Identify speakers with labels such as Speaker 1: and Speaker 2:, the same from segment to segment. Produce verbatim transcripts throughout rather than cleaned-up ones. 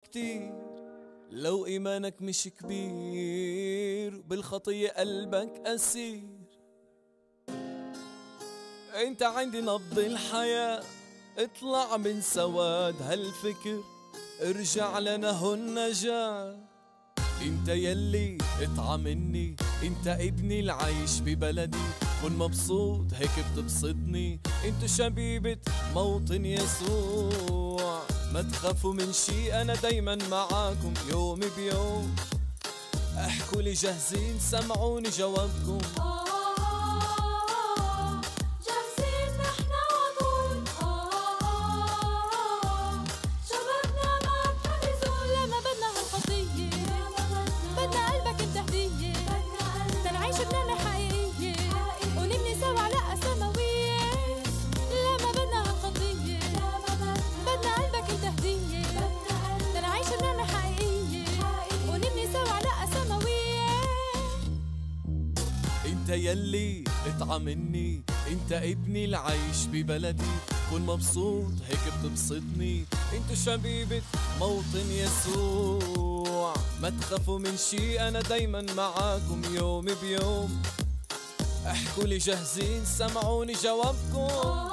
Speaker 1: كتير لو إيمانك مش كبير، بالخطية قلبك أسير. انت عندي نبض الحياة، اطلع من سواد هالفكر، ارجع لنا هو النجاة. انت يلي اطعمني، انت ابني العايش ببلدي، كن مبسوط هيك بتبسطني، انتو شبيبة موطن يسوع. ما تخافوا من شي انا دايما معاكم يوم بيوم، احكوا لي جاهزين سمعوني جوابكم. انت يلي اطعمني، انت ابني العايش ببلدي، كن مبسوط هيك بتبسطني، انتو شبيبة موطن يسوع. ما تخافوا من شي انا دايما معاكم يوم بيوم، احكوا لي جاهزين سمعوني جوابكم.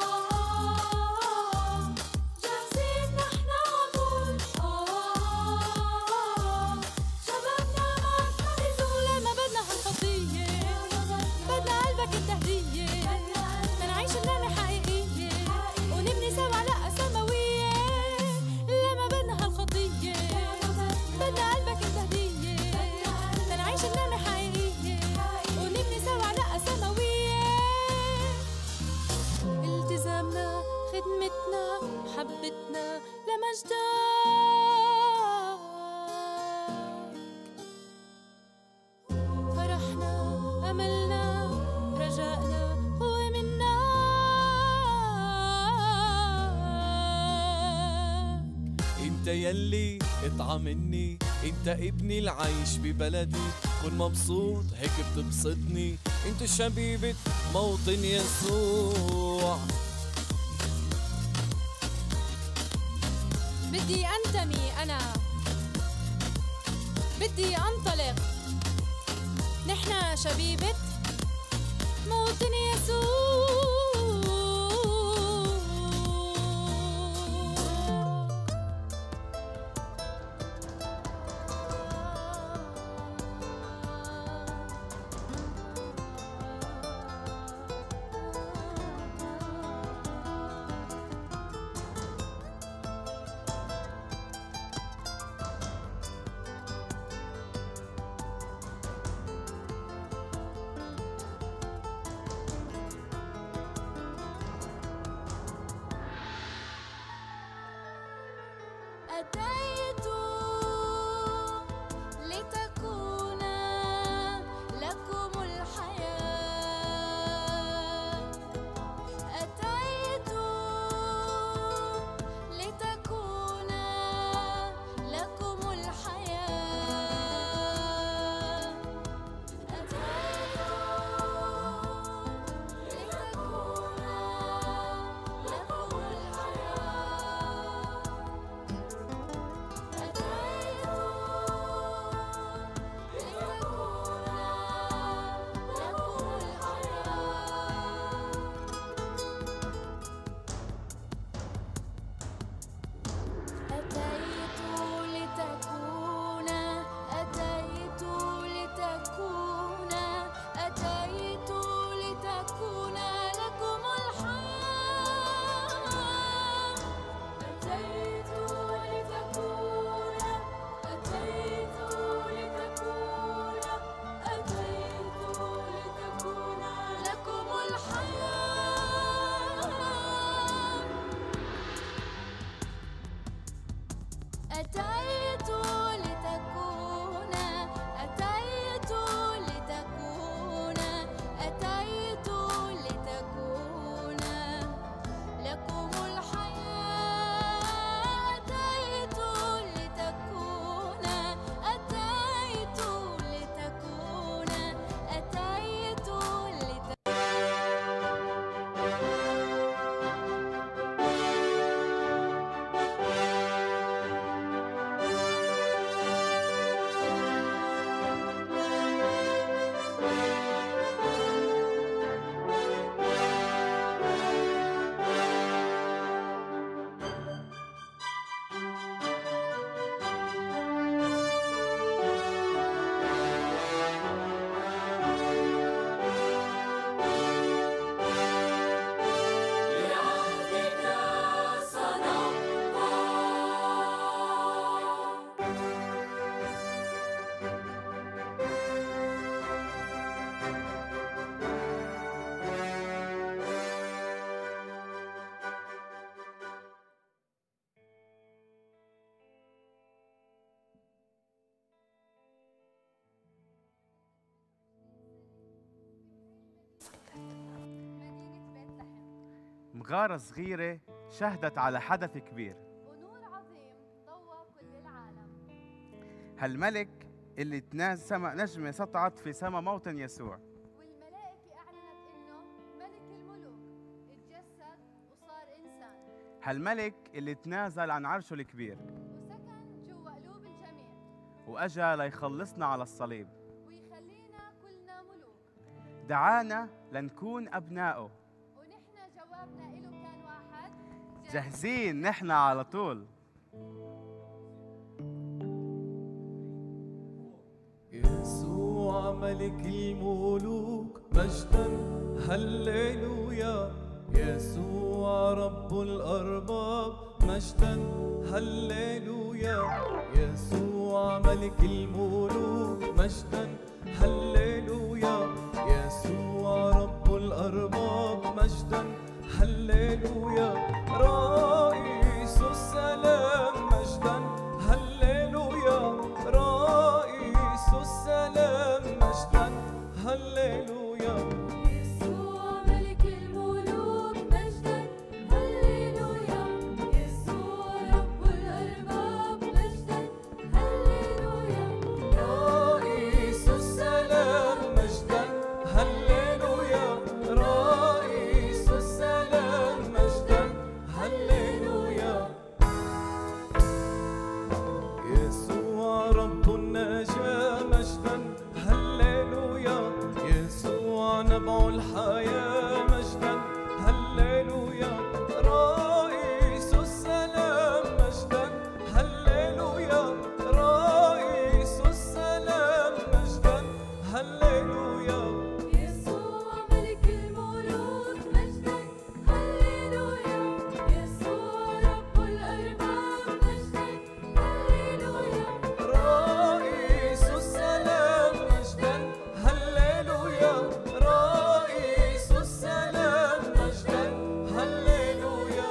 Speaker 2: محبتنا لمجدك، فرحنا أملنا رجائنا هو منك.
Speaker 1: انت يلي اطعمني، انت ابني العايش ببلدي، كن مبسوط هيك بتبسطني، انتو شبيبة موطن يسوع.
Speaker 2: بدي أنتمي أنا، بدي أنطلق، نحنا شبيبة موطن يسوع. أتيت لتكون لكم الحياة، أتيت لتكون لكم الحياة، أتيت لتكون لكم أتيت لتكون، أتيت لتكون، أتيت لتكون لكم الحياة، أتيت لتكون، أتيت لتكون، أتيت لتكون.
Speaker 3: مغارة صغيرة شهدت على حدث كبير.
Speaker 2: ونور عظيم ضوى كل العالم.
Speaker 3: هالملك اللي تناز سما نجمة سطعت في سما موطن يسوع.
Speaker 2: والملائكة أعلنت إنه ملك الملوك اتجسد وصار إنسان.
Speaker 3: هالملك اللي تنازل عن عرشه الكبير
Speaker 2: وسكن جوا قلوب الجميع.
Speaker 3: وأجا ليخلصنا على الصليب.
Speaker 2: ويخلينا كلنا ملوك.
Speaker 3: دعانا لنكون أبنائه.
Speaker 2: ونحن جوابنا إله كان واحد.
Speaker 3: جاهزين نحن على طول.
Speaker 1: يسوع ملك الملوك مجدا هللويا. يسوع رب الأرباب مجدا هللويا. يسوع ملك الملوك مجدا هللويا. يسوع رب الأرباب مجدا هللويا. رئيس السلام مجدا هللويا. رئيس السلام مجدا هللويا.
Speaker 2: يسوع ملك الملوك مجدا هللويا. يسوع رب الأرباب مجدا هللويا.
Speaker 1: رئيس السلام مجدا هللويا. رئيس السلام مجدا هللويا. يسوع رب النجاة مجدا هللويا. يسوع نبع الحياة مجدا هللويا. رئيس السلام مجدا هللويا. رئيس السلام مجدا هللويا.
Speaker 2: يسوع ملك الملوك مجدا هللويا. يسوع رب الأرباب مجدا هللويا.
Speaker 1: رئيس السلام مجدا هللويا. رئيس السلام مجدا هللويا.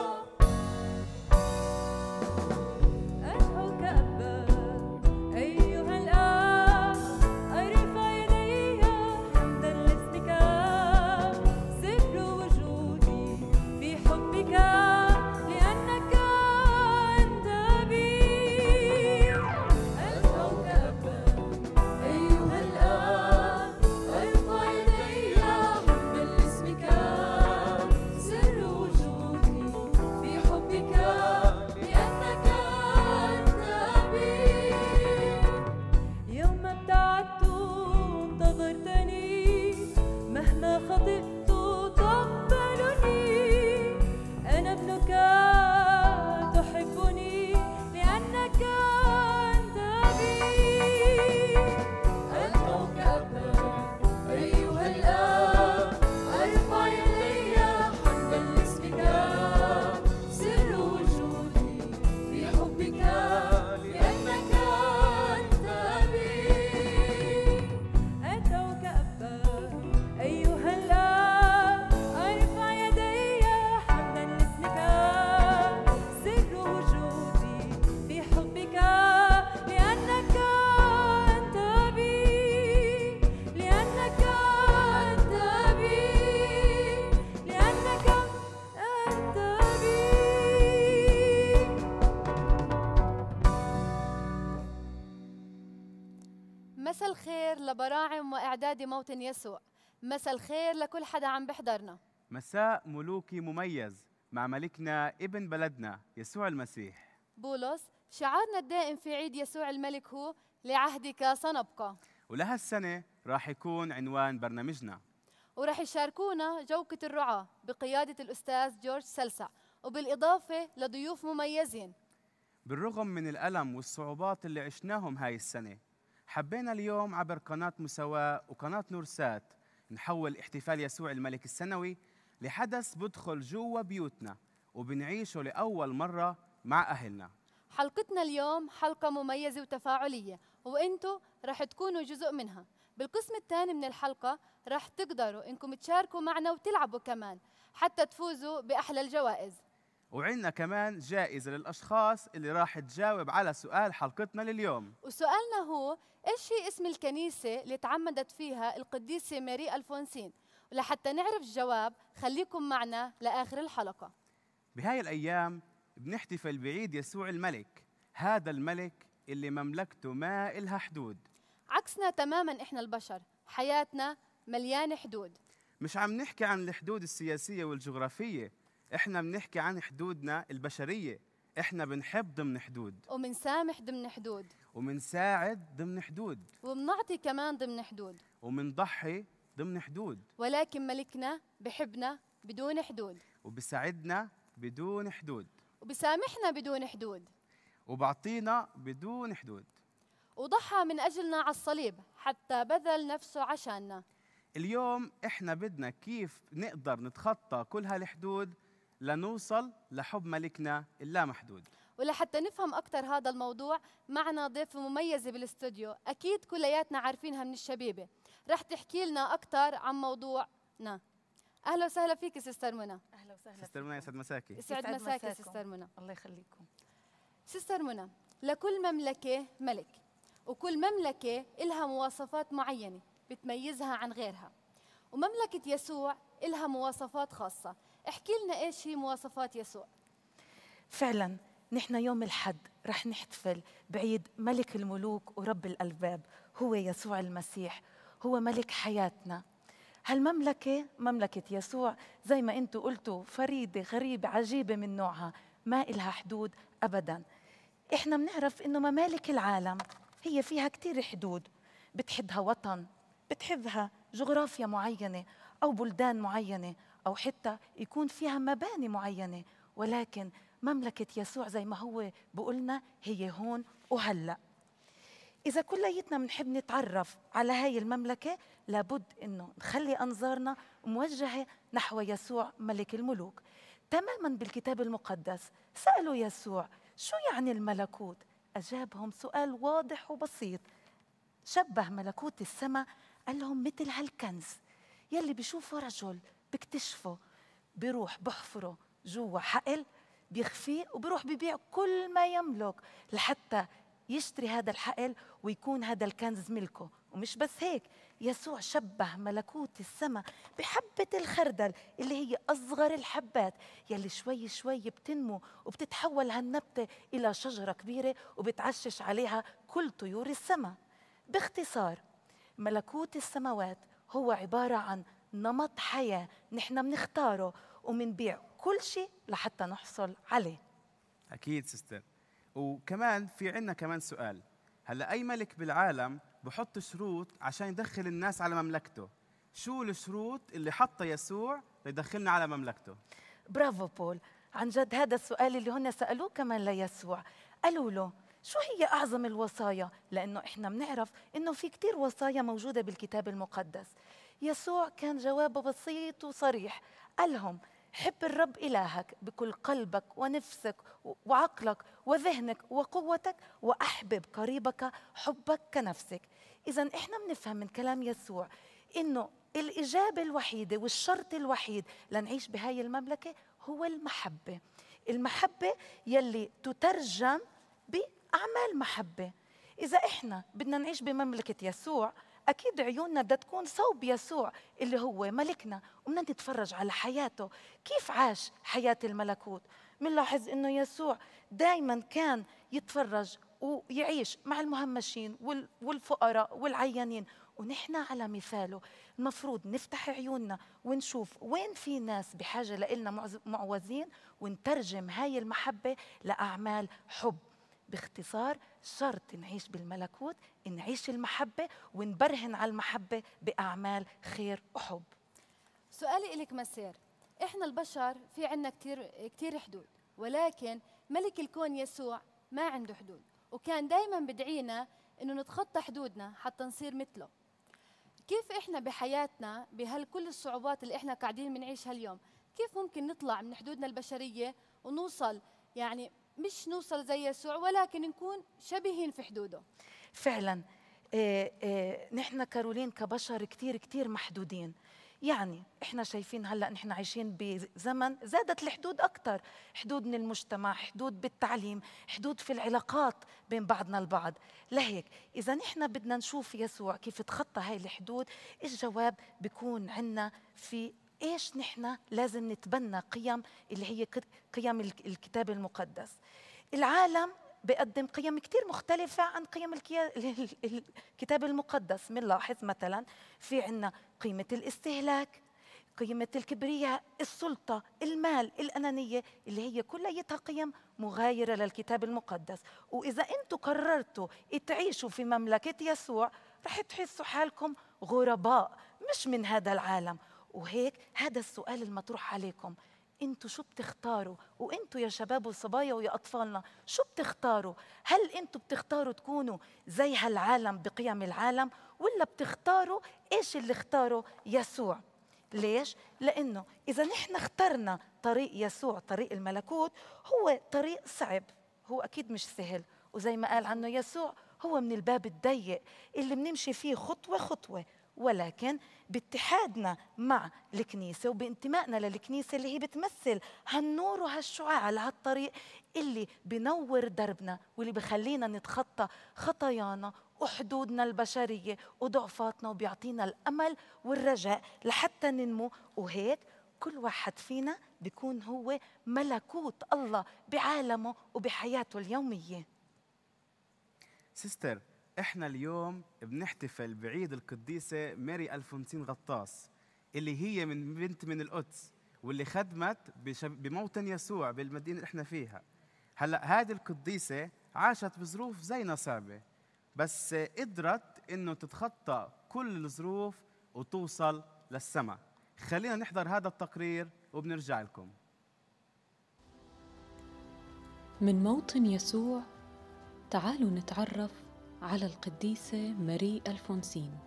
Speaker 2: أدعوك أبا أيها الآب. أرفع يدي حمدا لاسمك. سر وجودي في حبك لأنك أنت بي. أدعوك أبا أيها الآب. أرفع يدي حمدا لاسمك. سر وجودي في حبك لأنك أنت بي. يوم ابتعدت انتظرتني. مهما خطئت تقبلني. أنا ابنك تحبني لأنك أنت بي. أدعوك أبا أيها الآب. أرفع يدي حمدا لاسمك. سر وجودي في حبك لأنك أنت بي. أدعوك أبا أيها الآب. أرفع يدي حمدا لاسمك. سر وجودي في حبك لأنك أنت بي. لأنك أنت بي. لأنك أنت بي. مساء الخير لبراعم وإعداد موطن يسوع. مساء الخير لكل حدا عم بحضرنا.
Speaker 3: مساء ملوكي مميز مع ملكنا ابن بلدنا يسوع المسيح.
Speaker 2: بولس، شعارنا الدائم في عيد يسوع الملك هو لعهدك سنبقى.
Speaker 3: ولهالسنة راح يكون عنوان برنامجنا.
Speaker 2: ورح يشاركونا جوكة الرعاة بقيادة الأستاذ جورج سلسع، وبالإضافة لضيوف مميزين.
Speaker 3: بالرغم من الألم والصعوبات اللي عشناهم هاي السنة، حبينا اليوم عبر قناة مساواة وقناة نورسات نحول احتفال يسوع الملك السنوي لحدث بدخل جوا بيوتنا وبنعيشه لأول مرة مع أهلنا.
Speaker 2: حلقتنا اليوم حلقة مميزة وتفاعلية، وإنتوا رح تكونوا جزء منها. بالقسم الثاني من الحلقة رح تقدروا إنكم تشاركوا معنا وتلعبوا كمان حتى تفوزوا بأحلى الجوائز.
Speaker 3: وعندنا كمان جائزة للأشخاص اللي راح تجاوب على سؤال حلقتنا لليوم.
Speaker 2: وسؤالنا هو: إيش هي اسم الكنيسة اللي تعمدت فيها القديسة ماري ألفونسين؟ ولحتى نعرف الجواب خليكم معنا لآخر الحلقة.
Speaker 3: بهاي الأيام بنحتفل بعيد يسوع الملك، هذا الملك اللي مملكته ما إلها حدود.
Speaker 2: عكسنا تماماً إحنا البشر، حياتنا مليانة حدود.
Speaker 3: مش عم نحكي عن الحدود السياسية والجغرافية، إحنا بنحكي عن حدودنا البشرية. إحنا بنحب ضمن حدود،
Speaker 2: ومنسامح ضمن حدود،
Speaker 3: ومنساعد ضمن حدود،
Speaker 2: ومنعطي كمان ضمن حدود،
Speaker 3: ومنضحي ضمن حدود.
Speaker 2: ولكن ملكنا بحبنا بدون حدود،
Speaker 3: وبساعدنا بدون حدود،
Speaker 2: وبسامحنا بدون حدود،
Speaker 3: وبعطينا بدون حدود،
Speaker 2: وضحى من أجلنا على الصليب حتى بذل نفسه عشاننا.
Speaker 3: اليوم إحنا بدنا كيف نقدر نتخطى كل هالحدود لنوصل لحب ملكنا اللامحدود.
Speaker 2: ولحتى نفهم أكثر هذا الموضوع معنا ضيفة مميزة بالاستوديو، أكيد كلياتنا عارفينها من الشبيبة، رح تحكي لنا أكثر عن موضوعنا. أهلا وسهلا فيك سيستر منى.
Speaker 4: اهلا وسهلا
Speaker 3: سيستر منى يسعد مساكي.
Speaker 2: يسعد مساكي سيستر منى.
Speaker 4: الله يخليكم.
Speaker 2: سيستر منى، لكل مملكة ملك، وكل مملكة إلها مواصفات معينة بتميزها عن غيرها، ومملكة يسوع إلها مواصفات خاصة. احكي لنا إيش هي مواصفات يسوع.
Speaker 4: فعلا نحن يوم الحد رح نحتفل بعيد ملك الملوك ورب الألباب، هو يسوع المسيح، هو ملك حياتنا. هالمملكة مملكة يسوع زي ما انتوا قلتوا فريدة غريبة عجيبة من نوعها، ما إلها حدود أبدا. احنا بنعرف انه ممالك العالم هي فيها كتير حدود، بتحدها وطن، بتحدها جغرافيا معينة أو بلدان معينة، أو حتى يكون فيها مباني معينة. ولكن مملكة يسوع زي ما هو بقولنا هي هون وهلأ. إذا كليتنا بنحب نتعرف على هاي المملكة لابد إنه نخلي أنظارنا موجهة نحو يسوع ملك الملوك. تماما بالكتاب المقدس سألوا يسوع شو يعني الملكوت؟ أجابهم سؤال واضح وبسيط، شبه ملكوت السماء، قال لهم مثل هالكنز يلي بيشوفه رجل بيكتشفه، بيروح بحفره جوا حقل بيخفيه وبيروح بيبيع كل ما يملك لحتى يشتري هذا الحقل ويكون هذا الكنز ملكه. ومش بس هيك، يسوع شبه ملكوت السماء بحبة الخردل اللي هي أصغر الحبات يلي شوي شوي بتنمو وبتتحول هالنبتة إلى شجرة كبيرة وبتعشش عليها كل طيور السماء. باختصار ملكوت السماوات هو عبارة عن نمط حياة نحن بنختاره ومنبيع كل شيء لحتى نحصل عليه.
Speaker 3: أكيد سيستر. وكمان في عنا كمان سؤال، هلا أي ملك بالعالم بحط شروط عشان يدخل الناس على مملكته، شو الشروط اللي حطها يسوع ليدخلنا على مملكته؟
Speaker 4: برافو بول، عن جد هذا السؤال اللي هن سألوه كمان ليسوع، قالوا له شو هي أعظم الوصايا؟ لأنه إحنا بنعرف إنه في كتير وصايا موجودة بالكتاب المقدس. يسوع كان جوابه بسيط وصريح، قال لهم حب الرب إلهك بكل قلبك ونفسك وعقلك وذهنك وقوتك، وأحبب قريبك حبك كنفسك. إذن إحنا بنفهم من كلام يسوع إنه الإجابة الوحيدة والشرط الوحيد لنعيش بهاي المملكة هو المحبة. المحبة يلي تترجم بأعمال محبة. إذا إحنا بدنا نعيش بمملكة يسوع أكيد عيوننا بدها تكون صوب يسوع اللي هو ملكنا، وبدنا نتفرج على حياته كيف عاش حياة الملكوت. منلاحظ إنه يسوع دايما كان يتفرج ويعيش مع المهمشين والفقراء والعيانين، ونحن على مثاله المفروض نفتح عيوننا ونشوف وين في ناس بحاجة لإلنا معوزين، ونترجم هاي المحبة لأعمال حب. باختصار شرط نعيش بالملكوت نعيش المحبة ونبرهن على المحبة بأعمال خير وحب.
Speaker 2: سؤالي إلك مسير، إحنا البشر في عنا كتير, كتير حدود، ولكن ملك الكون يسوع ما عنده حدود، وكان دايما بدعينا إنه نتخطى حدودنا حتى نصير مثله. كيف إحنا بحياتنا بهالكل الصعوبات اللي إحنا قاعدين بنعيشها اليوم، كيف ممكن نطلع من حدودنا البشرية ونوصل، يعني مش نوصل زي يسوع ولكن نكون شبيهين في حدوده؟
Speaker 4: فعلا إيه إيه نحن كارولين كبشر كتير كتير محدودين. يعني احنا شايفين هلا نحن عايشين بزمن زادت الحدود اكثر، حدود من المجتمع، حدود بالتعليم، حدود في العلاقات بين بعضنا البعض. لهيك اذا نحن بدنا نشوف يسوع كيف تخطى هاي الحدود، الجواب بيكون عندنا في ايش نحن لازم نتبنى قيم اللي هي قيم الكتاب المقدس. العالم بيقدم قيم كتير مختلفة عن قيم الكتاب المقدس. بنلاحظ مثلا في عنا قيمة الاستهلاك، قيمة الكبرياء، السلطة، المال، الأنانية، اللي هي كليتها قيم مغايرة للكتاب المقدس. وإذا أنتم قررتوا تعيشوا في مملكة يسوع رح تحسوا حالكم غرباء مش من هذا العالم. وهيك هذا السؤال المطروح عليكم، انتوا شو بتختاروا؟ وانتوا يا شباب وصبايا ويا اطفالنا شو بتختاروا؟ هل انتوا بتختاروا تكونوا زي هالعالم بقيم العالم، ولا بتختاروا ايش اللي اختاره يسوع؟ ليش؟ لانه اذا نحن اخترنا طريق يسوع، طريق الملكوت، هو طريق صعب، هو اكيد مش سهل، وزي ما قال عنه يسوع هو من الباب الضيق اللي بنمشي فيه خطوه خطوه. ولكن باتحادنا مع الكنيسة وبانتمائنا للكنيسة اللي هي بتمثل هالنور وهالشعاع لهالطريق اللي بنور دربنا واللي بخلينا نتخطى خطايانا وحدودنا البشرية وضعفاتنا، وبيعطينا الأمل والرجاء لحتى ننمو. وهيك كل واحد فينا بيكون هو ملكوت الله بعالمه وبحياته اليومية.
Speaker 3: سيستر، احنا اليوم بنحتفل بعيد القديسة ماري ألفونسين غطاس، اللي هي من بنت من القدس، واللي خدمت بموطن يسوع بالمدينة اللي احنا فيها. هلا هذه القديسة عاشت بظروف زينا صعبة، بس قدرت انه تتخطى كل الظروف وتوصل للسماء. خلينا نحضر هذا التقرير وبنرجع لكم.
Speaker 5: من موطن يسوع تعالوا نتعرف على القديسة ماري ألفونسين.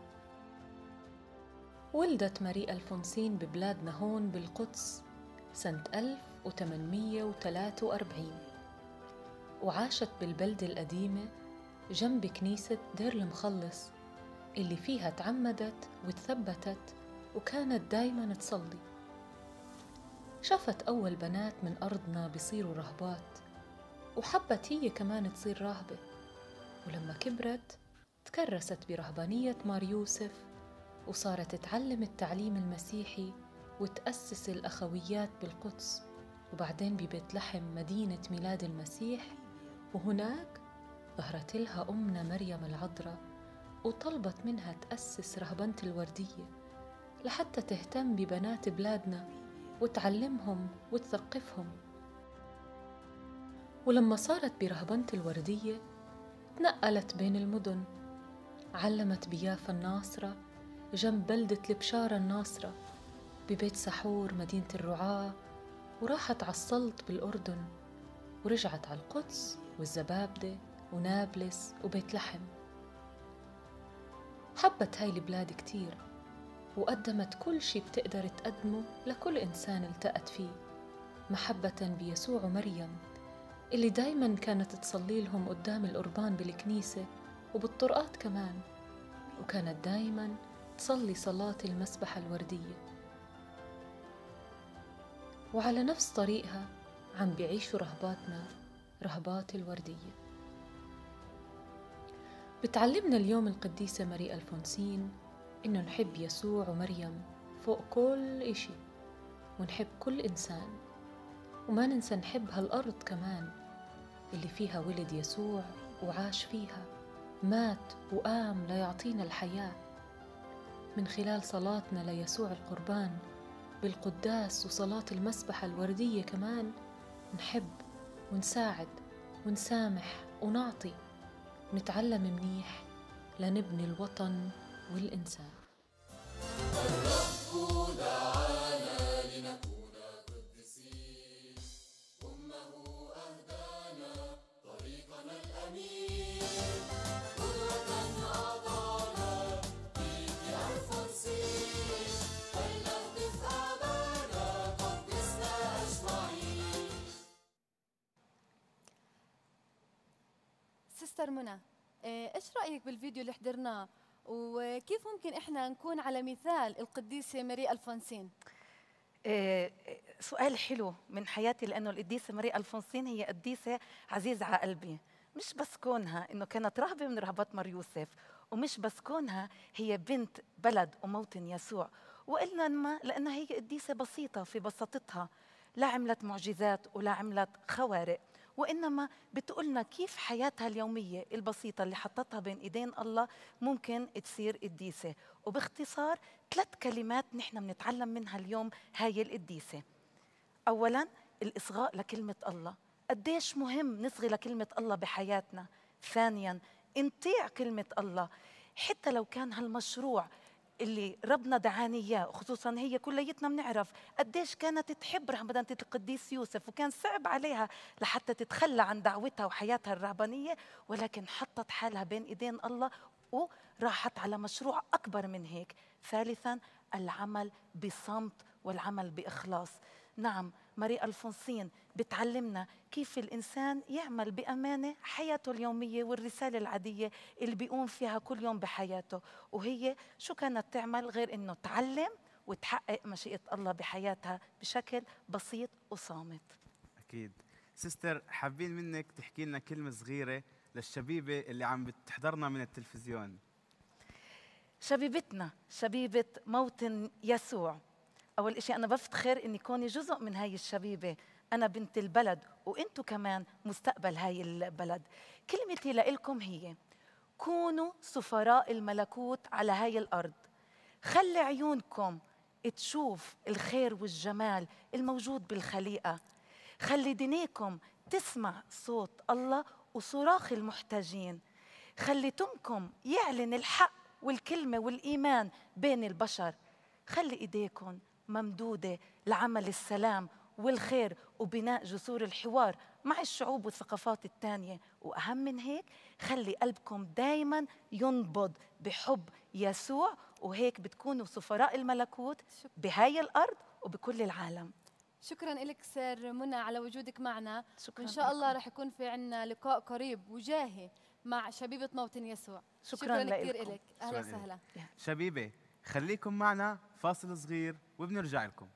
Speaker 5: ولدت ماري ألفونسين ببلادنا هون بالقدس سنة ألف وثمانمية وثلاثة وأربعين، وعاشت بالبلدة القديمة جنب كنيسة دير المخلص اللي فيها تعمدت وتثبتت وكانت دايما تصلي. شافت أول بنات من أرضنا بيصيروا رهبات، وحبت هي كمان تصير راهبة. ولما كبرت تكرست برهبانية مار يوسف، وصارت تتعلم التعليم المسيحي وتأسس الأخويات بالقدس، وبعدين ببيت لحم مدينة ميلاد المسيح. وهناك ظهرت لها أمنا مريم العذراء وطلبت منها تأسس رهبنة الوردية لحتى تهتم ببنات بلادنا وتعلمهم وتثقفهم. ولما صارت برهبنة الوردية تنقلت بين المدن، علمت بيافا الناصرة جنب بلدة البشارة الناصرة، ببيت سحور مدينة الرعاة، وراحت على السلط بالأردن، ورجعت على القدس والزبابدة ونابلس وبيت لحم. حبت هاي البلاد كتير، وقدمت كل شي بتقدر تقدمه لكل إنسان التقت فيه، محبة بيسوع ومريم اللي دايما كانت تصلي لهم قدام القربان بالكنيسة وبالطرقات كمان، وكانت دايما تصلي صلاة المسبحة الوردية. وعلى نفس طريقها عم بيعيشوا رهباتنا رهبات الوردية. بتعلمنا اليوم القديسة ماري ألفونسين إنه نحب يسوع ومريم فوق كل إشي، ونحب كل إنسان، وما ننسى نحب هالأرض كمان اللي فيها ولد يسوع وعاش فيها، مات وقام ليعطينا الحياة. من خلال صلاتنا ليسوع القربان بالقداس وصلاة المسبحة الوردية كمان نحب ونساعد ونسامح ونعطي، ونتعلم منيح لنبني الوطن والإنسان. الرب دعانا لنكون قديسين، أمه أهدانا طريقنا الأمين، قدرة أعطانا فيك ألفونسين، فلنهتف أعمانا قدسنا أجمعين.
Speaker 2: سيستر منى، ايش رأيك بالفيديو اللي حضرناه؟ وكيف ممكن إحنا نكون على مثال القديسة ماري ألفونسين؟
Speaker 4: آه، سؤال حلو من حياتي، لأنه القديسة ماري ألفونسين هي قديسة عزيزة على قلبي. مش بس كونها إنه كانت راهبة من رهبات مار يوسف، ومش بس كونها هي بنت بلد وموطن يسوع، وإنما لأنها هي قديسة بسيطة في بساطتها، لا عملت معجزات ولا عملت خوارق، وإنما بتقولنا كيف حياتها اليومية البسيطة اللي حطتها بين إيدين الله ممكن تصير قديسة. وباختصار ثلاث كلمات نحن بنتعلم منها اليوم هاي القديسة. أولاً الإصغاء لكلمة الله، قديش مهم نصغي لكلمة الله بحياتنا. ثانياً انطيع كلمة الله، حتى لو كان هالمشروع اللي ربنا دعاني اياه، خصوصا هي كليتنا بنعرف قديش كانت تحب رهبنة القديس يوسف، وكان صعب عليها لحتى تتخلى عن دعوتها وحياتها الرهبانية، ولكن حطت حالها بين ايدين الله وراحت على مشروع اكبر من هيك. ثالثا العمل بصمت والعمل باخلاص. نعم، ماري ألفونسين بتعلمنا كيف الإنسان يعمل بأمانة حياته اليومية والرسالة العادية اللي بيقوم فيها كل يوم بحياته. وهي شو كانت تعمل غير إنه تعلم وتحقق مشيئة الله بحياتها بشكل بسيط وصامت.
Speaker 3: أكيد. سيستر، حابين منك تحكي لنا كلمة صغيرة للشبيبة اللي عم بتحضرنا من التلفزيون.
Speaker 4: شبيبتنا، شبيبة موطن يسوع، أول إشي أنا بفتخر إني كوني جزء من هاي الشبيبة. أنا بنت البلد وإنتو كمان مستقبل هاي البلد. كلمتي لإلكم هي كونوا سفراء الملكوت على هاي الأرض. خلي عيونكم تشوف الخير والجمال الموجود بالخليقة. خلي دينيكم تسمع صوت الله وصراخ المحتاجين. خلي تمكم يعلن الحق والكلمة والإيمان بين البشر. خلي إيديكم ممدودة لعمل السلام والخير وبناء جسور الحوار مع الشعوب والثقافات التانية. وأهم من هيك خلي قلبكم دايما ينبض بحب يسوع، وهيك بتكونوا سفراء الملكوت بهاي الأرض وبكل العالم.
Speaker 2: شكرا لك سير منى على وجودك معنا.
Speaker 4: شكرا
Speaker 2: وإن شاء الله
Speaker 4: لكم.
Speaker 2: رح يكون في عنا لقاء قريب وجاهي مع شبيبة موطن يسوع.
Speaker 4: شكرا,
Speaker 2: شكرا
Speaker 4: لكم.
Speaker 2: كثير لك. أهلا
Speaker 3: شكراً
Speaker 2: وسهلا.
Speaker 3: شبيبة، خليكم معنا فاصل صغير وبنرجع لكم.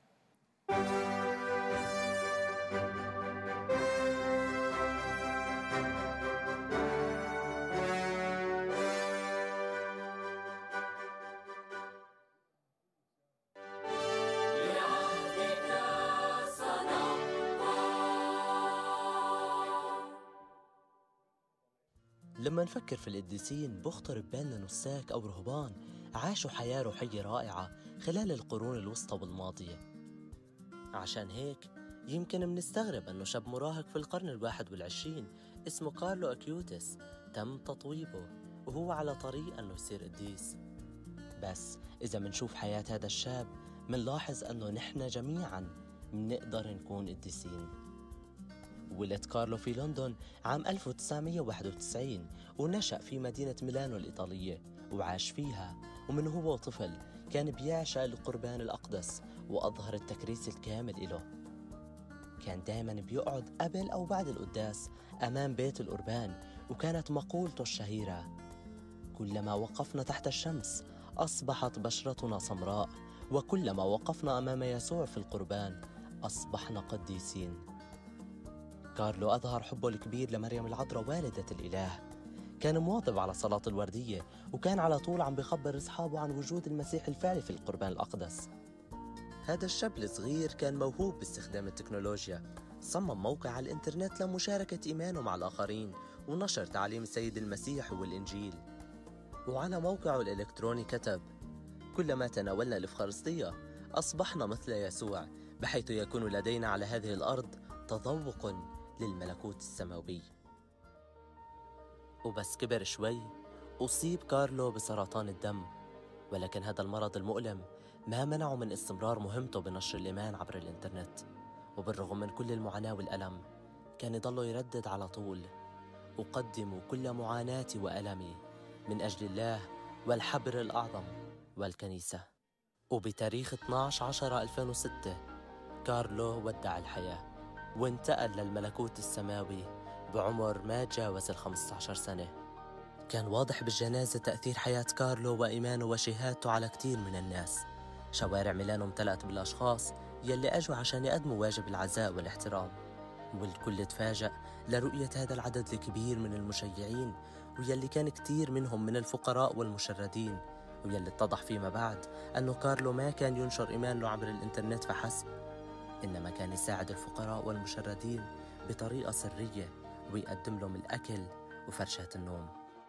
Speaker 6: لما نفكر في القديسين بخطر ببالنا نساك أو رهبان عاشوا حياة روحية رائعة خلال القرون الوسطى والماضية. عشان هيك يمكن منستغرب أنه شاب مراهق في القرن الواحد والعشرين اسمه كارلو أكيوتس تم تطويبه وهو على طريق أنه يصير قديس. بس إذا منشوف حياة هذا الشاب منلاحظ أنه نحن جميعاً منقدر نكون قديسين. ولد كارلو في لندن عام ألف وتسعمية وواحد وتسعين ونشأ في مدينة ميلانو الإيطالية وعاش فيها، ومن هو طفل كان بيعشق القربان الأقدس وأظهر التكريس الكامل إله. كان دائما بيقعد قبل أو بعد القداس أمام بيت القربان، وكانت مقولته الشهيرة: كلما وقفنا تحت الشمس أصبحت بشرتنا سمراء، وكلما وقفنا أمام يسوع في القربان أصبحنا قديسين. كارلو أظهر حبه الكبير لمريم العذراء والدة الإله. كان مواظب على صلاة الوردية، وكان على طول عم بخبر أصحابه عن وجود المسيح الفعلي في القربان الأقدس. هذا الشاب الصغير كان موهوب باستخدام التكنولوجيا. صمم موقع على الإنترنت لمشاركة إيمانه مع الآخرين ونشر تعليم السيد المسيح والإنجيل. وعلى موقعه الإلكتروني كتب: كلما تناولنا الإفخارستية أصبحنا مثل يسوع، بحيث يكون لدينا على هذه الأرض تذوق للملكوت السماوي. وبس كبر شوي أصيب كارلو بسرطان الدم، ولكن هذا المرض المؤلم ما منعه من استمرار مهمته بنشر الإيمان عبر الإنترنت. وبالرغم من كل المعاناة والألم كان يضل يردد على طول: أقدم كل معاناتي وألمي من أجل الله والحبر الأعظم والكنيسة. وبتاريخ اثناشر عشرة ألفين وستة كارلو ودع الحياة وانتقل للملكوت السماوي بعمر ما تجاوز الخمسة عشر سنة. كان واضح بالجنازة تأثير حياة كارلو وإيمانه وشهادته على كتير من الناس. شوارع ميلانو امتلأت بالأشخاص يلي أجوا عشان يقدموا واجب العزاء والاحترام، والكل تفاجأ لرؤية هذا العدد الكبير من المشيعين، ويلي كان كتير منهم من الفقراء والمشردين، ويلي اتضح فيما بعد أنه كارلو ما كان ينشر إيمانه عبر الإنترنت فحسب، إنما كان يساعد الفقراء والمشردين بطريقة سرية ويقدم لهم الأكل وفرشات النوم.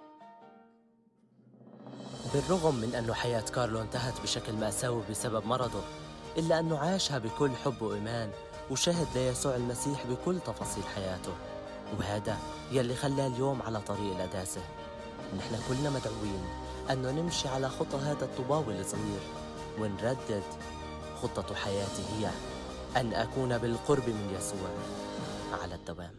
Speaker 6: بالرغم من أنه حياة كارلو انتهت بشكل مأساوي بسبب مرضه، إلا أنه عاشها بكل حب وإيمان وشهد ليسوع المسيح بكل تفاصيل حياته، وهذا يلي خلاه اليوم على طريق القداسة. نحن كلنا مدعوين أنه نمشي على خطى هذا الطوباوي الصغير ونردد خطة حياتي هي أن أكون بالقرب من يسوع على الدوام.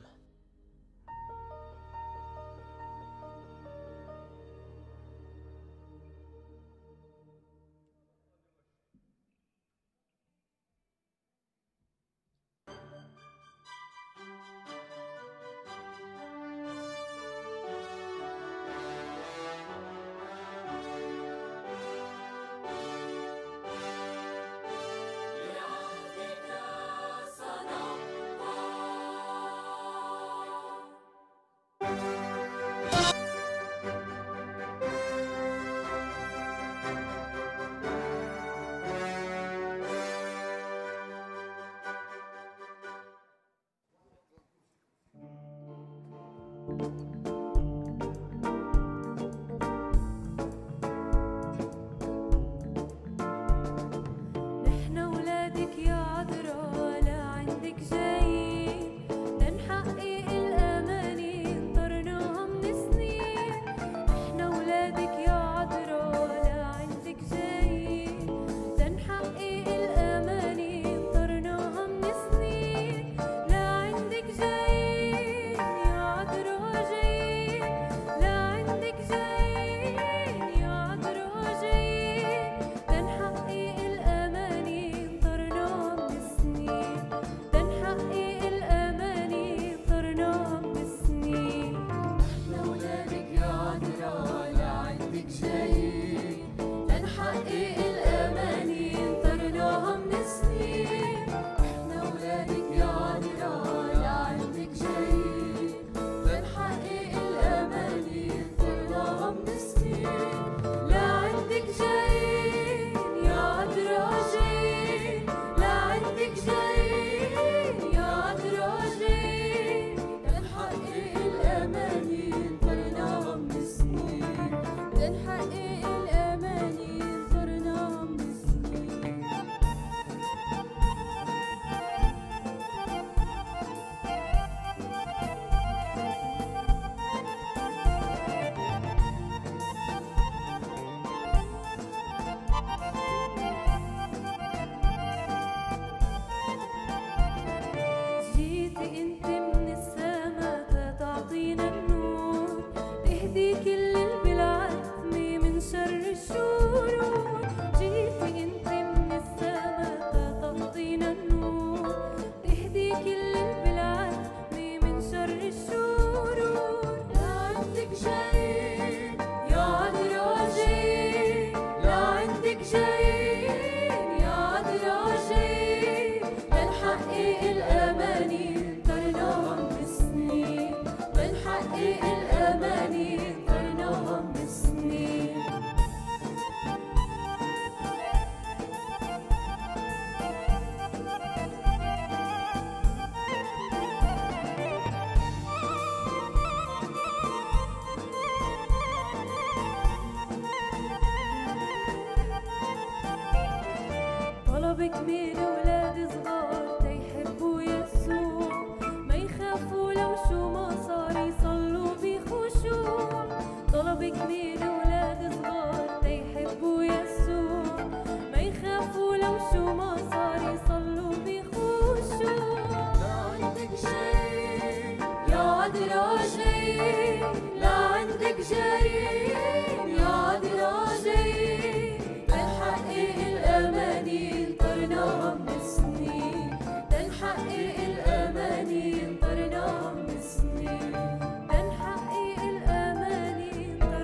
Speaker 7: طلبك من ولاد صغار تيحبوا يسوع، ما يخافوا لو شو ما صار يصلوا بخشوع. طلبك من ولاد صغار تيحبوا يسوع، ما يخافوا لو شو ما صار يصلوا بخشوع. لا عندك شيء يا عذرا جاي، لا عندك جاي يا عذرا جاي، تنحقق الأماني انطرناها من سنين، تنحقق الأماني انطرناها من سنين، تنحقق الأماني انطرناها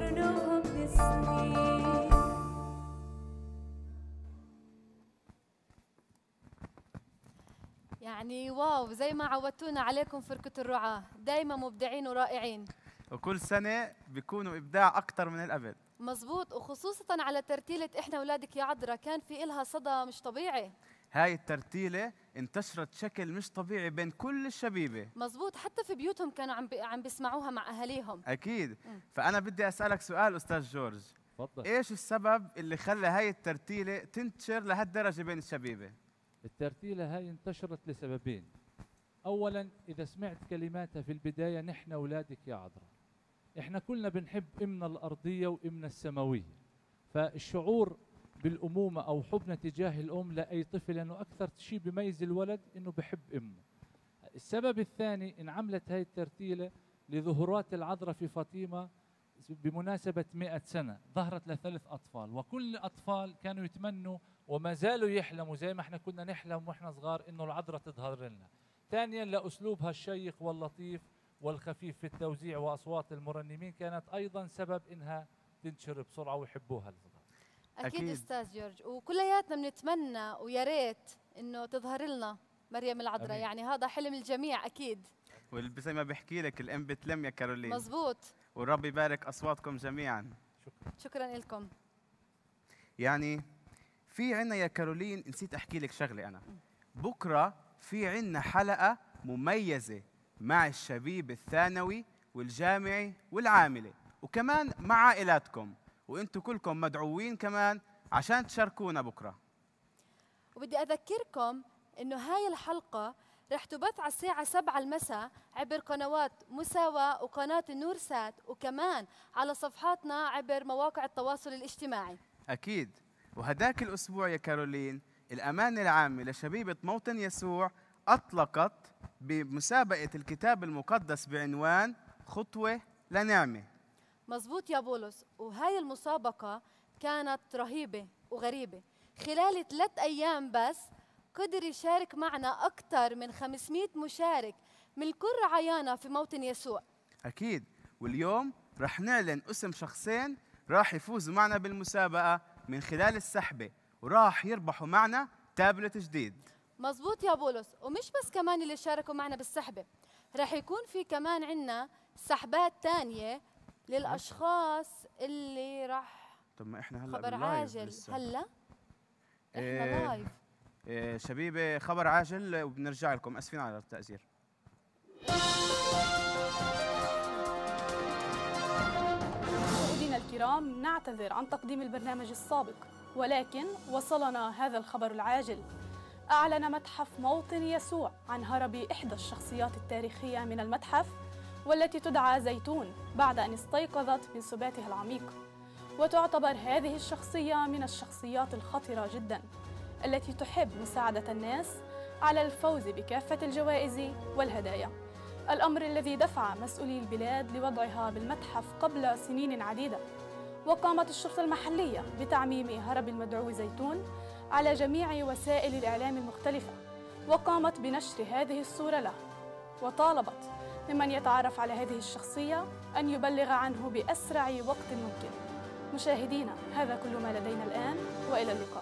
Speaker 2: يعني واو، زي ما عودتونا عليكم فرقة الرعاة، دايما مبدعين ورائعين.
Speaker 3: وكل سنة بيكونوا إبداع أكتر من قبل.
Speaker 2: مزبوط، وخصوصا على ترتيلة إحنا أولادك يا عذرا، كان في إلها صدى مش طبيعي.
Speaker 3: هاي الترتيلة انتشرت بشكل مش طبيعي بين كل الشبيبة.
Speaker 2: مزبوط، حتى في بيوتهم كانوا عم بي... عم بيسمعوها مع أهاليهم.
Speaker 3: أكيد.
Speaker 2: م.
Speaker 3: فأنا بدي أسألك سؤال أستاذ جورج.
Speaker 8: تفضل.
Speaker 3: إيش السبب اللي خلى هاي الترتيلة تنتشر لهالدرجة بين الشبيبة؟
Speaker 8: الترتيلة هاي انتشرت لسببين. أولا إذا سمعت كلماتها في البداية نحن أولادك يا عذراء، إحنا كلنا بنحب إمنا الأرضية وإمنا السماوية، فالشعور بالأمومة أو حبنا تجاه الأم لأي طفل لأنه أكثر شيء بيميز الولد إنه بحب أمه. السبب الثاني انعملت هاي الترتيلة لظهورات العذراء في فاطمة بمناسبة مئة سنة، ظهرت لثلاث أطفال، وكل الأطفال كانوا يتمنوا وما زالوا يحلموا زي ما احنا كنا نحلم واحنا صغار إنه العذراء تظهر لنا. ثانيا لأسلوبها الشيق واللطيف والخفيف في التوزيع وأصوات المرنمين كانت أيضا سبب إنها تنتشر بسرعة ويحبوها الصغار.
Speaker 2: أكيد,
Speaker 3: أكيد
Speaker 2: أستاذ جورج، وكلياتنا بنتمنى ويا ريت إنه تظهر لنا مريم العذراء، يعني هذا حلم الجميع أكيد.
Speaker 3: وزي ما بحكي لك الأم بتلم يا كارولين.
Speaker 2: مزبوط.
Speaker 3: والرب يبارك أصواتكم جميعا.
Speaker 2: شكرا شكرا لكم.
Speaker 3: يعني في عنا يا كارولين، نسيت أحكي لك شغلة أنا. بكرة في عنا حلقة مميزة مع الشبيب الثانوي والجامعي والعاملة، وكمان مع عائلاتكم، وانتم كلكم مدعوين كمان عشان تشاركونا بكرة.
Speaker 2: وبدي أذكركم إنه هاي الحلقة رح تبث على الساعة سبعة المساء عبر قنوات مساواة وقناة النور سات، وكمان على صفحاتنا عبر مواقع التواصل الاجتماعي.
Speaker 3: أكيد. وهداك الأسبوع يا كارولين الأمانة العامة لشبيبة موطن يسوع أطلقت بمسابقة الكتاب المقدس بعنوان خطوة لنعمة.
Speaker 2: مزبوط يا بولس، وهاي المسابقة كانت رهيبة وغريبة. خلال ثلاث أيام بس قدر يشارك معنا أكثر من خمسمئة مشارك من كل رعايانا في موطن يسوع.
Speaker 3: أكيد. واليوم رح نعلن اسم شخصين راح يفوزوا معنا بالمسابقة من خلال السحبة، وراح يربحوا معنا تابلت جديد.
Speaker 2: مزبوط يا بولس، ومش بس كمان اللي شاركوا معنا بالسحبة، رح يكون في كمان عنا سحبات تانية للأشخاص اللي راح.
Speaker 3: طب ما احنا هلا
Speaker 2: خبر عاجل هلا احنا
Speaker 3: إيه
Speaker 2: لايف.
Speaker 3: إيه شبيبة، خبر عاجل وبنرجع لكم، اسفين على التأثير.
Speaker 9: مشاهدينا الكرام، نعتذر عن تقديم البرنامج السابق، ولكن وصلنا هذا الخبر العاجل. أعلن متحف موطن يسوع عن هرب إحدى الشخصيات التاريخية من المتحف، والتي تدعى زيتون، بعد أن استيقظت من سباتها العميق. وتعتبر هذه الشخصية من الشخصيات الخطرة جداً، التي تحب مساعدة الناس على الفوز بكافة الجوائز والهدايا، الأمر الذي دفع مسؤولي البلاد لوضعها بالمتحف قبل سنين عديدة. وقامت الشرطة المحلية بتعميم هرب المدعو زيتون على جميع وسائل الإعلام المختلفة، وقامت بنشر هذه الصورة له، وطالبت ممن يتعرف على هذه الشخصية أن يبلغ عنه بأسرع وقت ممكن. مشاهدينا، هذا كل ما لدينا الآن، وإلى اللقاء.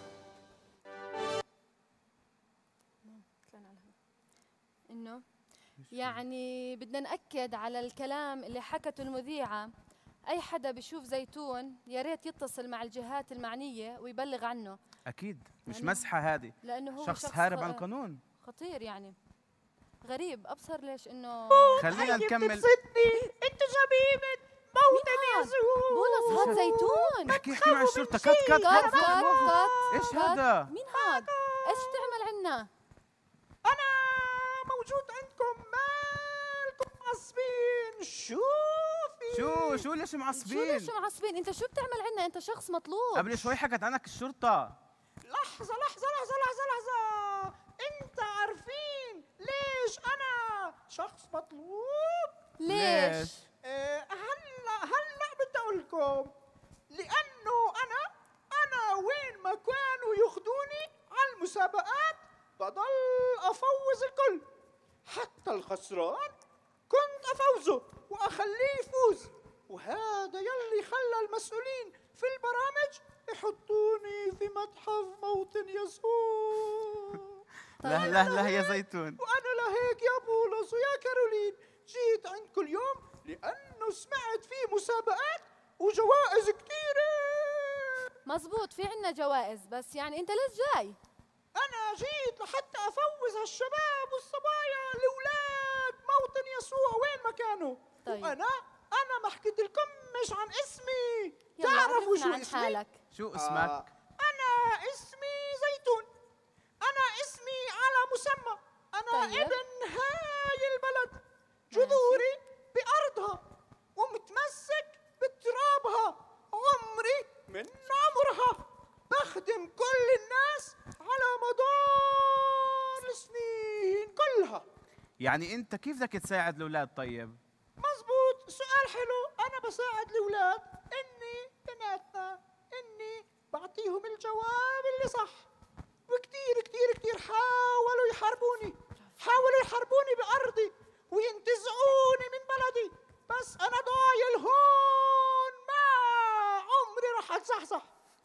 Speaker 2: إنه يعني بدنا نأكد على الكلام اللي حكته المذيعة، أي حدا بيشوف زيتون يا ريت يتصل مع الجهات المعنية ويبلغ عنه.
Speaker 3: أكيد، مش مسحة هذه،
Speaker 2: لأنه هو
Speaker 3: شخص
Speaker 2: شخص
Speaker 3: هارب عن القانون،
Speaker 2: خطير يعني، غريب. أبصر ليش إنه
Speaker 3: خلينا نكمل.
Speaker 10: أنت شبيبة موطن يسوع.
Speaker 2: بولس هاد زيتون.
Speaker 3: احكي احكي مع الشرطة. كات كات
Speaker 2: كات
Speaker 3: كات
Speaker 2: كات كات.
Speaker 3: ايش هذا؟
Speaker 2: مين هاد؟ ايش بتعمل عنا؟
Speaker 10: أنا موجود عندكم، مالكم معصبين؟ شوفي
Speaker 3: شو شو ليش معصبين؟
Speaker 2: شو ليش معصبين؟ أنت شو بتعمل عنا؟ أنت شخص مطلوب.
Speaker 3: قبل شوي حكت عنك الشرطة.
Speaker 10: لحظة لحظة لحظة لحظة لحظة، أنت عارفين ليش أنا شخص مطلوب؟
Speaker 2: ليش؟
Speaker 10: أه هلا هلا بدي أقول لكم، لأنه أنا أنا وين ما كانوا ياخذوني على المسابقات بضل أفوز الكل، حتى الخسران كنت أفوزه وأخليه يفوز، وهذا يلي خلى المسؤولين في البرامج يحطوني في متحف موطن يسوع.
Speaker 3: لا لا لا يا زيتون.
Speaker 10: وأنا لهيك يا بولس ويا كارولين جيت عندكم اليوم لأنه سمعت في مسابقات وجوائز كثيرة.
Speaker 2: مزبوط، في عنا جوائز، بس يعني انت ليش جاي؟
Speaker 10: أنا جيت لحتى أفوز هالشباب والصبايا الأولاد موطن يسوع وين ما كانوا.
Speaker 2: طيب.
Speaker 10: وأنا أنا ما حكيت لكم مش عن اسمي.
Speaker 2: يلا
Speaker 10: تعرفوا
Speaker 2: عرفنا
Speaker 10: شو
Speaker 2: عن
Speaker 10: اسمي؟
Speaker 2: حالك.
Speaker 3: شو اسمك؟
Speaker 10: آه. أنا اسمي زيتون. أنا اسمي على مسمى. أنا
Speaker 2: طيب.
Speaker 10: ابن هاي البلد. جذوري بأرضها ومتمسك بترابها. عمري من عمرها. بخدم كل الناس على مدار السنين كلها.
Speaker 3: يعني انت كيف بدك تساعد الاولاد طيب؟
Speaker 10: مزبوط، سؤال حلو. أنا بساعد الأولاد إني بناتنا إني بعطيهم الجواب اللي صح. وكتير كتير كتير حاولوا يحاربوني، حاولوا يحاربوني بأرضي وينتزعوني من بلدي، بس أنا ضايل هون ما عمري رح أتصحصح.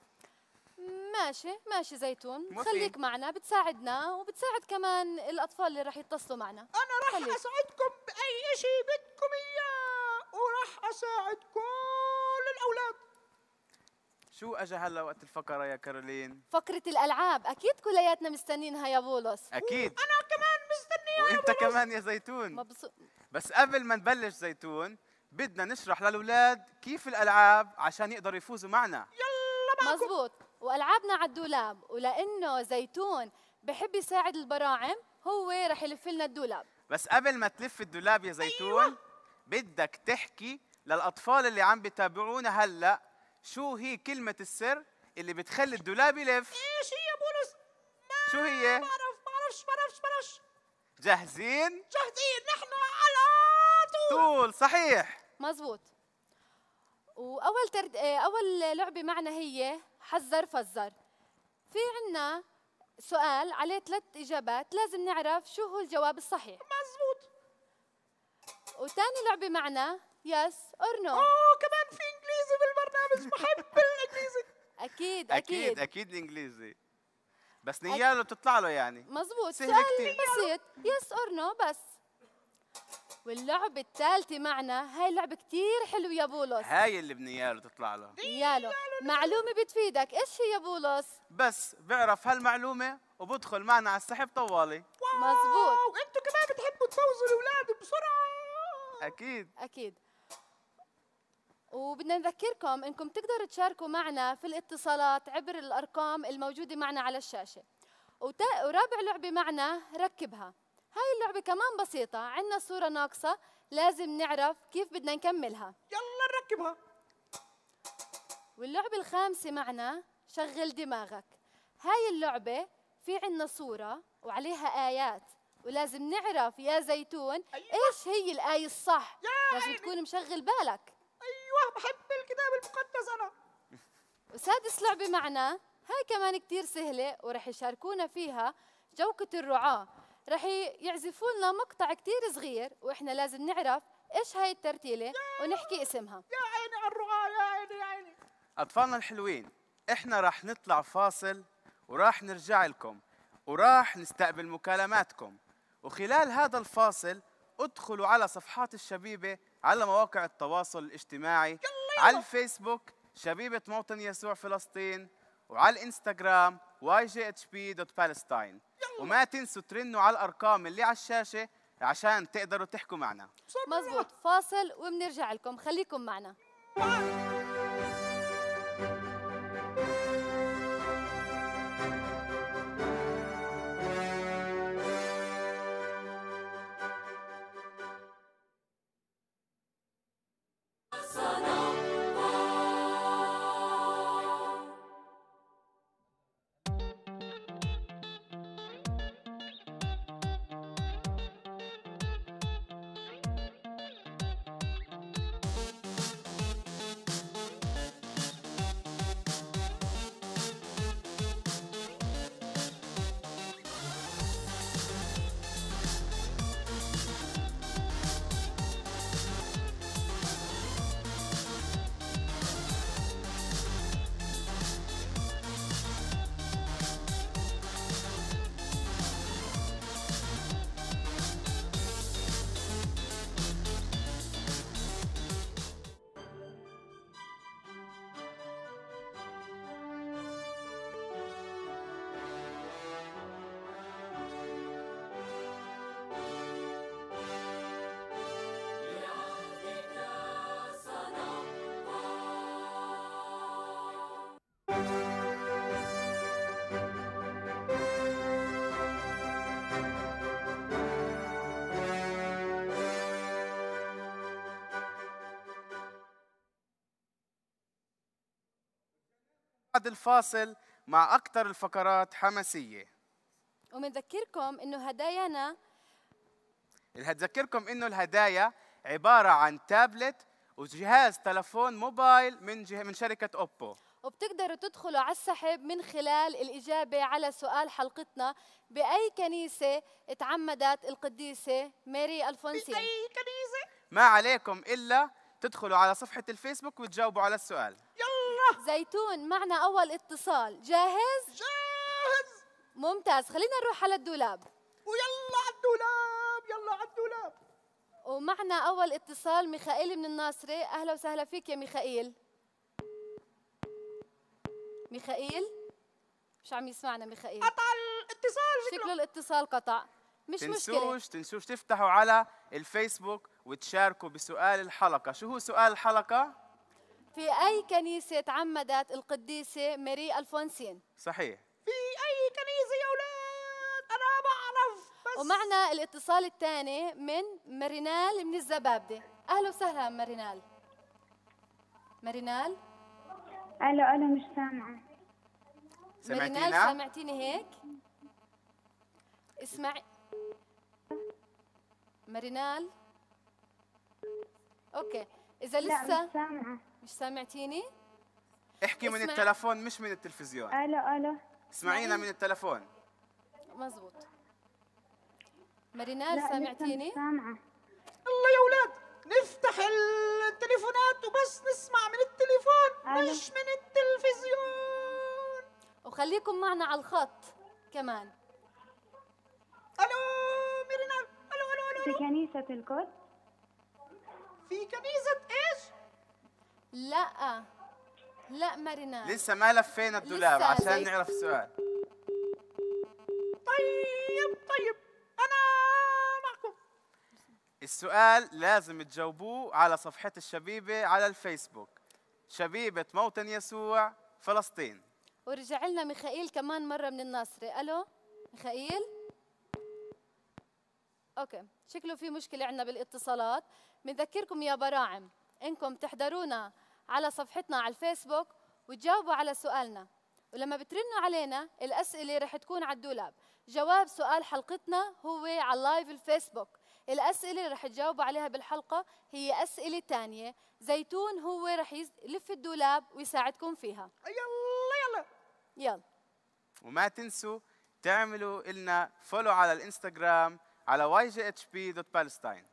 Speaker 2: ماشي ماشي زيتون،
Speaker 3: مفيد.
Speaker 2: خليك معنا، بتساعدنا وبتساعد كمان الأطفال اللي رح يتصلوا معنا.
Speaker 10: أنا رح
Speaker 2: خليك.
Speaker 10: أساعدكم بأي إشي بدكم إياه ورح أساعد كل الأولاد.
Speaker 3: شو اجى هلا وقت الفقره يا كارولين؟
Speaker 2: فقرة الألعاب أكيد كلياتنا مستنينها يا بولس.
Speaker 3: اكيد.
Speaker 10: أنا كمان مستنية.
Speaker 3: وانت كمان يا زيتون.
Speaker 2: مبسوط.
Speaker 3: بس قبل ما نبلش زيتون بدنا نشرح للاولاد كيف الالعاب عشان يقدروا يفوزوا معنا.
Speaker 2: مزبوط، وألعابنا على الدولاب، ولأنه زيتون بحب يساعد البراعم هو رح يلف لنا الدولاب.
Speaker 3: بس قبل ما تلف الدولاب يا زيتون أيوة. بدك تحكي للاطفال اللي عم بيتابعونا هلا شو هي كلمة السر اللي بتخلي الدولاب يلف.
Speaker 10: ايش هي بولس؟
Speaker 3: شو هي؟
Speaker 10: ما بعرف بعرفش بعرفش بعرفش.
Speaker 3: جاهزين؟
Speaker 10: جاهزين نحن على طول.
Speaker 3: طول صحيح.
Speaker 2: مزبوط. وأول ترد... أول لعبة معنا هي حذر فزر. في عنا سؤال عليه ثلاث إجابات لازم نعرف شو هو الجواب الصحيح.
Speaker 10: مزبوط.
Speaker 2: وثاني لعبة معنا يس أور نو.
Speaker 10: اوه كمان في انجليزي بالبرنامج، بحب الانجليزي.
Speaker 2: أكيد
Speaker 3: أكيد
Speaker 2: أكيد
Speaker 3: أكيد الإنجليزي، بس نياله بتطلع له يعني.
Speaker 2: مزبوط،
Speaker 3: سهل
Speaker 2: سؤال
Speaker 3: كتير.
Speaker 2: بسيط يس أور نو بس. واللعبة الثالثة معنا هاي لعبة كتير حلوة يا بولس.
Speaker 3: هاي اللي بنياله تطلع له.
Speaker 2: يالو معلومة بتفيدك، إيش هي يا بولس؟
Speaker 3: بس بيعرف هالمعلومة وبدخل معنا على السحب طوالي.
Speaker 2: مزبوط.
Speaker 10: وانتوا كمان بتحبوا تفوزوا الاولاد بسرعة.
Speaker 3: أكيد
Speaker 2: أكيد. وبدنا نذكركم انكم تقدروا تشاركوا معنا في الاتصالات عبر الارقام الموجوده معنا على الشاشه. وتا... ورابع لعبه معنا ركبها. هاي اللعبه كمان بسيطه، عندنا صوره ناقصه لازم نعرف كيف بدنا نكملها.
Speaker 10: يلا نركبها.
Speaker 2: واللعبه الخامسه معنا شغل دماغك. هاي اللعبه في عندنا صوره وعليها ايات ولازم نعرف يا زيتون
Speaker 10: أيوة.
Speaker 2: ايش هي الايه الصح.
Speaker 10: يا
Speaker 2: لازم
Speaker 10: عيني.
Speaker 2: تكون مشغل بالك.
Speaker 10: ايوه بحب الكتاب المقدس انا.
Speaker 2: وسادس لعبة معنا هاي كمان كتير سهلة ورح يشاركونا فيها جوقة الرعاة. رح يعزفوا لنا مقطع كتير صغير وإحنا لازم نعرف إيش هاي الترتيلة ونحكي اسمها.
Speaker 10: يا عيني على الرعاة، يا عيني يا عيني.
Speaker 3: أطفالنا الحلوين، إحنا راح نطلع فاصل وراح نرجع لكم وراح نستقبل مكالماتكم. وخلال هذا الفاصل ادخلوا على صفحات الشبيبة على مواقع التواصل الاجتماعي، على الفيسبوك شبيبة موطن يسوع فلسطين، وعلى الانستغرام واي جي اتش بي دوت بالستاين. وما تنسوا ترنوا على الأرقام اللي على الشاشة عشان تقدروا تحكوا معنا.
Speaker 2: مزبوط، فاصل وبنرجع لكم، خليكم معنا.
Speaker 3: بعد الفاصل مع أكثر الفقرات حماسية.
Speaker 2: ومنذكركم إنه هدايانا
Speaker 3: اللي هتذكركم إنه الهدايا عبارة عن تابلت وجهاز تلفون موبايل من جه... من شركة أوبو.
Speaker 2: وبتقدروا تدخلوا على السحب من خلال الإجابة على سؤال حلقتنا: بأي كنيسة تعمدت القديسة ماري ألفونسين؟
Speaker 10: بأي كنيسة؟
Speaker 3: ما عليكم إلا تدخلوا على صفحة الفيسبوك وتجاوبوا على السؤال.
Speaker 10: يلا
Speaker 2: زيتون، معنا أول اتصال، جاهز؟
Speaker 10: جاهز.
Speaker 2: ممتاز، خلينا نروح على الدولاب.
Speaker 10: ويلا على الدولاب، يلا على الدولاب.
Speaker 2: ومعنا أول اتصال، ميخائيل من الناصرة. أهلا وسهلا فيك يا ميخائيل. ميخائيل مش عم يسمعنا ميخائيل.
Speaker 10: قطع الاتصال شكله.
Speaker 2: شكله الاتصال قطع. مش
Speaker 3: تنسوش
Speaker 2: مشكلة.
Speaker 3: تنسوش تفتحوا على الفيسبوك وتشاركوا بسؤال الحلقة. شو هو سؤال الحلقة؟
Speaker 2: في أي كنيسة تعمدت القديسة ماري ألفونسين؟
Speaker 3: صحيح.
Speaker 10: في أي كنيسة يا أولاد؟ أنا بعرف بس.
Speaker 2: ومعنا الاتصال الثاني من مارينال من الزبابدة. أهلا وسهلا مارينال. مارينال.
Speaker 11: الو الو مش سامعة.
Speaker 2: مارينال سامعتيني هيك؟ اسمعي مارينال. اوكي، إذا لسه
Speaker 11: لا مش سامعة.
Speaker 2: مش سامعتيني؟
Speaker 3: احكي من
Speaker 2: اسمع...
Speaker 3: التلفون مش من التلفزيون.
Speaker 11: الو الو
Speaker 3: اسمعينا من التلفون.
Speaker 2: مزبوط. مارينال سامعتيني؟
Speaker 11: مش سامعة.
Speaker 10: الله يا أولاد، نفتح التليفونات وبس نسمع من التليفون
Speaker 11: ألو.
Speaker 10: مش من التلفزيون.
Speaker 2: وخليكم معنا على الخط كمان.
Speaker 10: الو ميرينال. الو الو الو
Speaker 11: في كنيسة القدس.
Speaker 10: في كنيسة ايش؟
Speaker 2: لا لا مارينال،
Speaker 3: لسه ما لفينا الدولاب
Speaker 2: لسه
Speaker 3: عشان
Speaker 2: زي...
Speaker 3: نعرف السؤال.
Speaker 10: طيب طيب أنا معكم.
Speaker 3: السؤال لازم تجاوبوه على صفحة الشبيبة على الفيسبوك، شبيبة موطن يسوع فلسطين.
Speaker 2: ورجع لنا ميخائيل كمان مرة من الناصرة. ألو ميخائيل. أوكي، شكله في مشكلة عندنا بالاتصالات. بنذكركم يا براعم إنكم تحضرونا على صفحتنا على الفيسبوك وتجاوبوا على سؤالنا، ولما بترنوا علينا الأسئلة رح تكون على الدولاب. جواب سؤال حلقتنا هو على اللايف الفيسبوك. الأسئلة اللي رح تجاوبوا عليها بالحلقة هي أسئلة تانية. زيتون هو رح يلف الدولاب ويساعدكم فيها.
Speaker 10: يلا يلا
Speaker 2: يلا.
Speaker 3: وما تنسوا تعملوا لنا فولو على الانستغرام على واي جي اتش بي دوت بالستاين.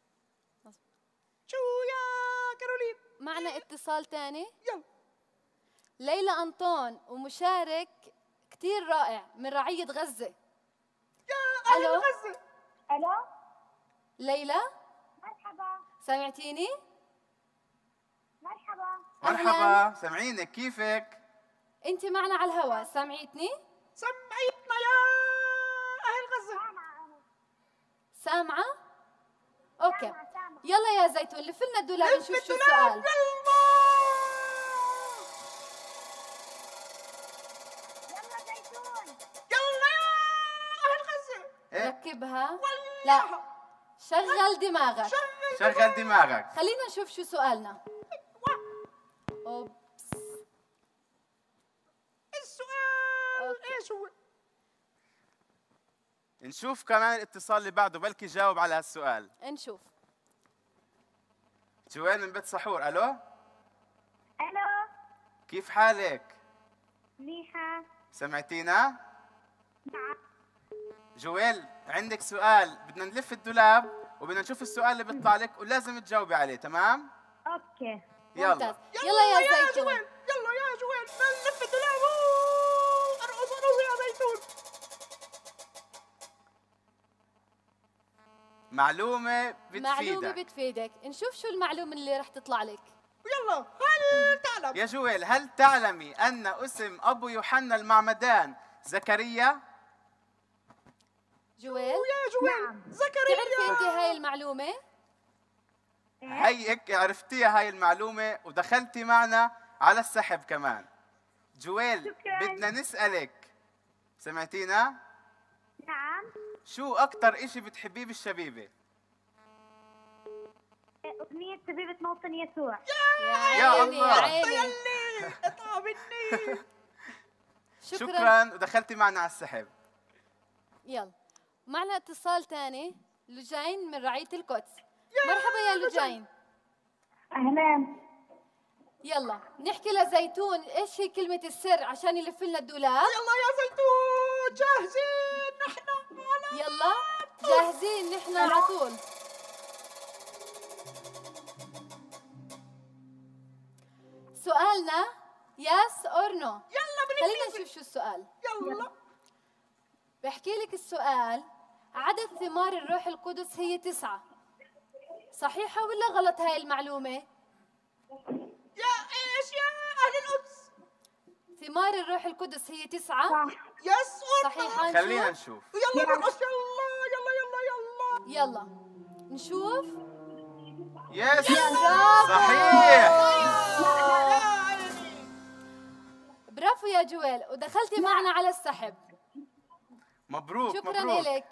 Speaker 10: شو يا كارولين؟
Speaker 2: معنا اتصال تاني.
Speaker 10: يلا.
Speaker 2: ليلى أنطون ومشارك كتير رائع من رعية غزة.
Speaker 10: يا أهل
Speaker 2: ألو
Speaker 10: غزة.
Speaker 11: الو
Speaker 2: ليلى،
Speaker 11: مرحبا.
Speaker 2: سامعتيني؟
Speaker 11: مرحبا.
Speaker 3: مرحبا، سامعينك، كيفك؟
Speaker 2: انت معنا على الهواء، سامعيتني؟
Speaker 10: سمعتنا يا أهل غزة.
Speaker 2: سامعة؟ اوكي، يلا يا زيتون لف لنا الدولاب نشوف شو
Speaker 10: الدولاب.
Speaker 2: السؤال.
Speaker 11: يلا زيتون.
Speaker 10: يلا يا أهل غزة.
Speaker 3: إيه؟
Speaker 2: ركبها. لا، شغل دماغك.
Speaker 3: شغل دماغك.
Speaker 2: خلينا نشوف شو سؤالنا. أوبس.
Speaker 10: السؤال ايش هو؟
Speaker 3: نشوف كمان الاتصال اللي بعده بلكي جاوب على هالسؤال.
Speaker 2: نشوف.
Speaker 3: جويل من بيت سحور. الو
Speaker 11: الو
Speaker 3: كيف حالك؟
Speaker 11: منيحة.
Speaker 3: سمعتينا؟
Speaker 11: نعم.
Speaker 3: جويل عندك سؤال، بدنا نلف الدولاب وبدنا نشوف السؤال اللي بيطلع لك ولازم تجاوبي عليه، تمام؟
Speaker 11: اوكي.
Speaker 3: يلا.
Speaker 2: ممتاز. يلا يا زيتون.
Speaker 10: جويل. يلا يا جويل نلف الدولاب. ارقص ارقص يا زيتون.
Speaker 3: معلومة بتفيدك.
Speaker 2: معلومة بتفيدك. نشوف شو المعلومة اللي رح تطلع لك.
Speaker 10: يلا، هل تعلم
Speaker 3: يا جويل هل تعلمي أن اسم أبو يوحنا المعمدان زكريا؟
Speaker 2: جويل،
Speaker 10: يا جويل
Speaker 11: نعم.
Speaker 10: زكريا؟
Speaker 2: تعرفي انت هاي المعلومة؟
Speaker 3: هيك عرفتيها هاي المعلومة ودخلتي معنا على السحب كمان. جويل،
Speaker 11: شكراً.
Speaker 3: بدنا نسألك، سمعتينا؟
Speaker 11: نعم.
Speaker 3: شو أكتر إشي بتحبيه بالشبيبة؟
Speaker 11: أغنية شبيبة موطن يسوع.
Speaker 2: يا
Speaker 3: يا
Speaker 2: عيني
Speaker 3: الله.
Speaker 2: يا عيني.
Speaker 10: اطلع مني.
Speaker 2: شكرا.
Speaker 3: شكرا ودخلتي معنا على السحب.
Speaker 2: يلا معنا اتصال تاني، لجين من رعية القدس. مرحبا يا لجين.
Speaker 11: أهلا.
Speaker 2: يلا نحكي لزيتون ايش هي كلمة السر عشان يلف لنا الدولاب.
Speaker 10: يلا يا زيتون جاهزين نحن على
Speaker 2: يلا جاهزين نحن على طول. سؤالنا يس اور نو.
Speaker 10: يلا
Speaker 2: خلينا
Speaker 10: بالانجليزي.
Speaker 2: نشوف شو السؤال.
Speaker 10: يلا.
Speaker 2: بحكي لك السؤال، عدد ثمار الروح القدس هي تسعة، صحيحة ولا غلط هاي المعلومة؟
Speaker 10: يا ايش يا اهل القدس؟
Speaker 2: ثمار الروح القدس هي تسعة.
Speaker 11: صح.
Speaker 10: يس اور
Speaker 2: صحيحة.
Speaker 3: خلينا
Speaker 2: نشوف.
Speaker 3: نشوف.
Speaker 10: يلا نرقص. يلا يلا يلا يلا.
Speaker 2: يلا نشوف.
Speaker 3: يس
Speaker 2: برافو.
Speaker 3: صحيح.
Speaker 10: يا عيني.
Speaker 2: برافو يا جويل، ودخلتي معنا على السحب.
Speaker 3: مبروك
Speaker 2: شكرا
Speaker 3: مبروك.
Speaker 2: لك.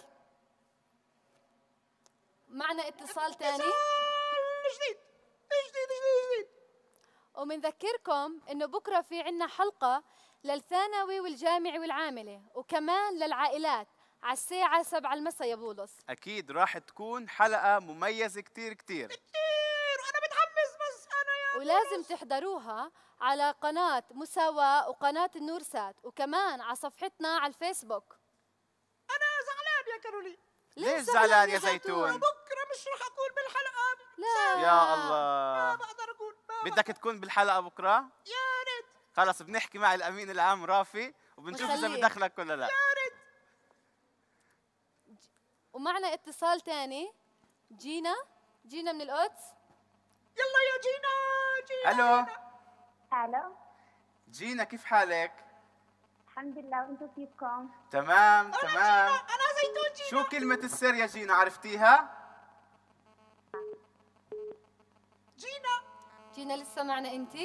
Speaker 2: معنا اتصال تاني،
Speaker 10: جديد جديد جديد جديد.
Speaker 2: ومنذكركم انه بكره في عنا حلقة للثانوي والجامعي والعاملة وكمان للعائلات على الساعة سبعة المساء يا بولس.
Speaker 3: أكيد راح تكون حلقة مميزة كتير كتير.
Speaker 10: كتير وانا متحمس بس انا يا
Speaker 2: ولازم تحضروها على قناة مساواة وقناة النورسات وكمان على صفحتنا على الفيسبوك.
Speaker 10: انا زعلان يا كارولين.
Speaker 3: ليش زعلان يا زيتون؟
Speaker 10: بكره مش رح اكون بالحلقه.
Speaker 2: لا
Speaker 3: يا
Speaker 10: ما
Speaker 3: الله.
Speaker 10: بقدر اكون. ما
Speaker 3: بدك تكون بالحلقة بكرة؟
Speaker 10: يا ريت.
Speaker 3: خلص بنحكي مع الأمين العام رافي وبنشوف إذا
Speaker 2: بخليك.
Speaker 3: بدخلك ولا لا.
Speaker 2: ومعنا اتصال تاني، جينا جينا من القدس.
Speaker 10: يلا يا جينا جينا.
Speaker 3: ألو
Speaker 11: ألو.
Speaker 3: جينا، كيف حالك؟
Speaker 11: الحمد لله، وأنتم كيفكم؟
Speaker 3: تمام تمام.
Speaker 10: انا زيتون جينا.
Speaker 3: شو كلمة السر يا جينا، عرفتيها؟
Speaker 10: جينا.
Speaker 2: جينا لسه معنا انتي؟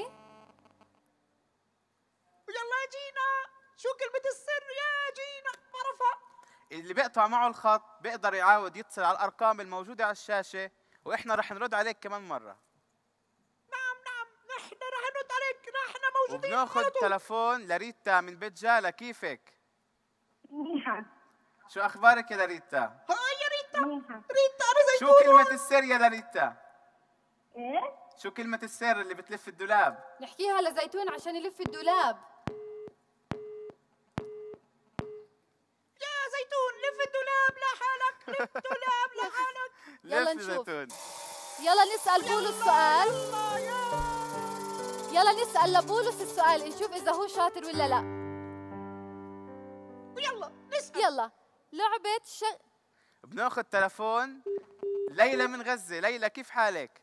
Speaker 10: ويلا يا جينا، شو كلمة السر يا جينا؟ بعرفها.
Speaker 3: اللي بيقطع معه الخط بيقدر يعاود يتصل على الأرقام الموجودة على الشاشة وإحنا رح نرد عليك كمان مرة.
Speaker 10: نعم نعم، نحن رح نرد عليك، نحن موجودين.
Speaker 3: وبناخذ
Speaker 10: على طول.
Speaker 3: تلفون لريتا من بيت جالا. كيفك؟
Speaker 11: منيحة.
Speaker 3: شو أخبارك يا لريتا؟
Speaker 10: هاي يا ريتا.
Speaker 11: منيحة.
Speaker 10: ريتا أنا
Speaker 3: شو
Speaker 10: زيتون.
Speaker 3: كلمة السر يا لريتا؟
Speaker 11: إيه؟
Speaker 3: شو كلمة السر اللي بتلف الدولاب؟
Speaker 2: نحكيها لزيتون عشان يلف الدولاب.
Speaker 10: يا زيتون لف الدولاب لحالك، لف الدولاب لحالك.
Speaker 2: يلا
Speaker 3: لف
Speaker 2: نشوف.
Speaker 3: زيتون.
Speaker 2: يلا نسأل بولس سؤال.
Speaker 10: يلا يا.
Speaker 2: يلا نسأل لبولس السؤال نشوف إذا هو شاطر ولا لا.
Speaker 10: ويلا نسأل.
Speaker 2: يلا لعبة ش...
Speaker 3: بناخذ تلفون ليلى من غزة. ليلى كيف حالك؟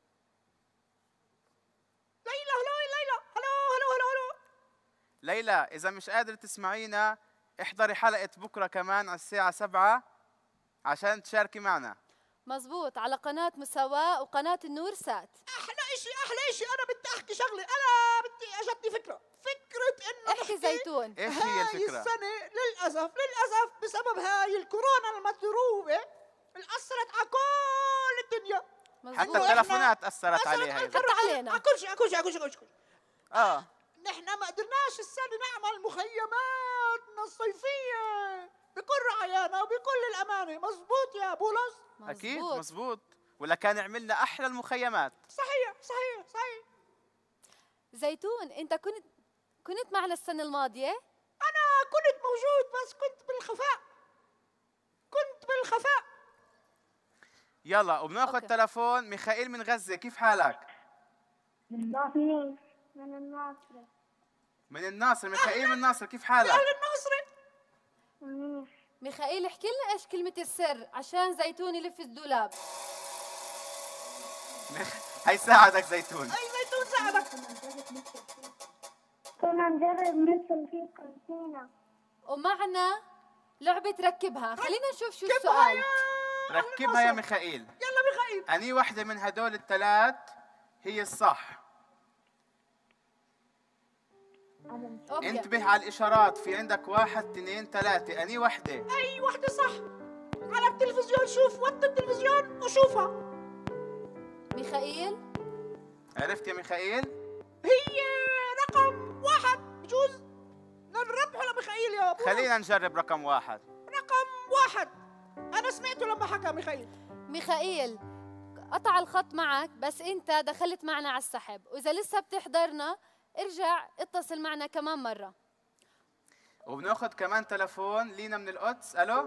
Speaker 10: ليلى هلو ليلى. هلو هلو هلو هلو.
Speaker 3: ليلى إذا مش قادرة تسمعينا احضري حلقة بكرة كمان على الساعة سبعة عشان تشاركي معنا.
Speaker 2: مزبوط، على قناة مساواة وقناة النورسات.
Speaker 10: أحلى إشي أحلى إشي، أنا بدي أحكي شغلة، أنا بدي أجتني فكرة، فكرة إنه
Speaker 2: احكي
Speaker 10: نحكي
Speaker 2: زيتون.
Speaker 3: إيش هي
Speaker 10: هاي
Speaker 3: الفكرة؟
Speaker 10: السنة للأسف للأسف بسبب هاي الكورونا المضروبة اللي أثرت على كل الدنيا.
Speaker 2: مزبوط.
Speaker 3: حتى التلفونات أثرت
Speaker 10: أثرت
Speaker 3: عليها
Speaker 10: على
Speaker 3: أيضا.
Speaker 10: كل
Speaker 2: علينا.
Speaker 10: على كل شيء على كل شيء على كل شيء على كل شيء.
Speaker 3: آه
Speaker 10: نحن ما قدرناش السنة نعمل مخيماتنا الصيفية بكل رعايانا وبكل الأمانة. مزبوط يا بولس؟
Speaker 3: أكيد
Speaker 2: مزبوط.
Speaker 3: مزبوط. ولا كان عملنا أحلى المخيمات.
Speaker 10: صحيح صحيح صحيح.
Speaker 2: زيتون انت كنت كنت معنا السنة الماضية؟
Speaker 10: أنا كنت موجود بس كنت بالخفاء، كنت بالخفاء.
Speaker 3: يلا وبناخذ
Speaker 2: أوكي.
Speaker 3: تلفون ميخائيل من غزة. كيف حالك؟
Speaker 11: من الناصرة. من الناصرة.
Speaker 3: من الناصر. ميخائيل من الناصر كيف حالك؟
Speaker 10: أهل الناصري.
Speaker 11: منيح.
Speaker 2: ميخائيل احكي لنا ايش كلمة السر عشان زيتون يلف الدولاب.
Speaker 3: هيساعدك زيتون.
Speaker 10: أي زيتون ساعدك.
Speaker 11: كنا نجرب ندخل في الكانتينة.
Speaker 2: ومعنا لعبة ركبها. خلينا نشوف شو
Speaker 10: كبها
Speaker 2: السؤال.
Speaker 10: يا أهل
Speaker 3: ركبها يا
Speaker 10: الناصرة.
Speaker 3: ميخائيل.
Speaker 10: يلا ميخائيل.
Speaker 3: أني واحدة من هدول الثلاث هي الصح؟
Speaker 2: أوكي.
Speaker 3: انتبه على الإشارات، في عندك واحد اثنين ثلاثة، أني وحدة؟
Speaker 10: أي وحدة صح. على التلفزيون شوف، وطي التلفزيون وشوفها.
Speaker 2: ميخائيل.
Speaker 3: عرفت يا ميخائيل؟
Speaker 10: هي رقم واحد. بجوز نربحه لميخائيل يا أبو.
Speaker 3: خلينا نجرب رقم واحد.
Speaker 10: رقم واحد أنا سمعته لما حكى ميخائيل.
Speaker 2: ميخائيل قطع الخط معك، بس أنت دخلت معنا على السحب، وإذا لسه بتحضرنا ارجع اتصل معنا كمان مرة.
Speaker 3: وبناخذ كمان تلفون لينا من القدس. ألو؟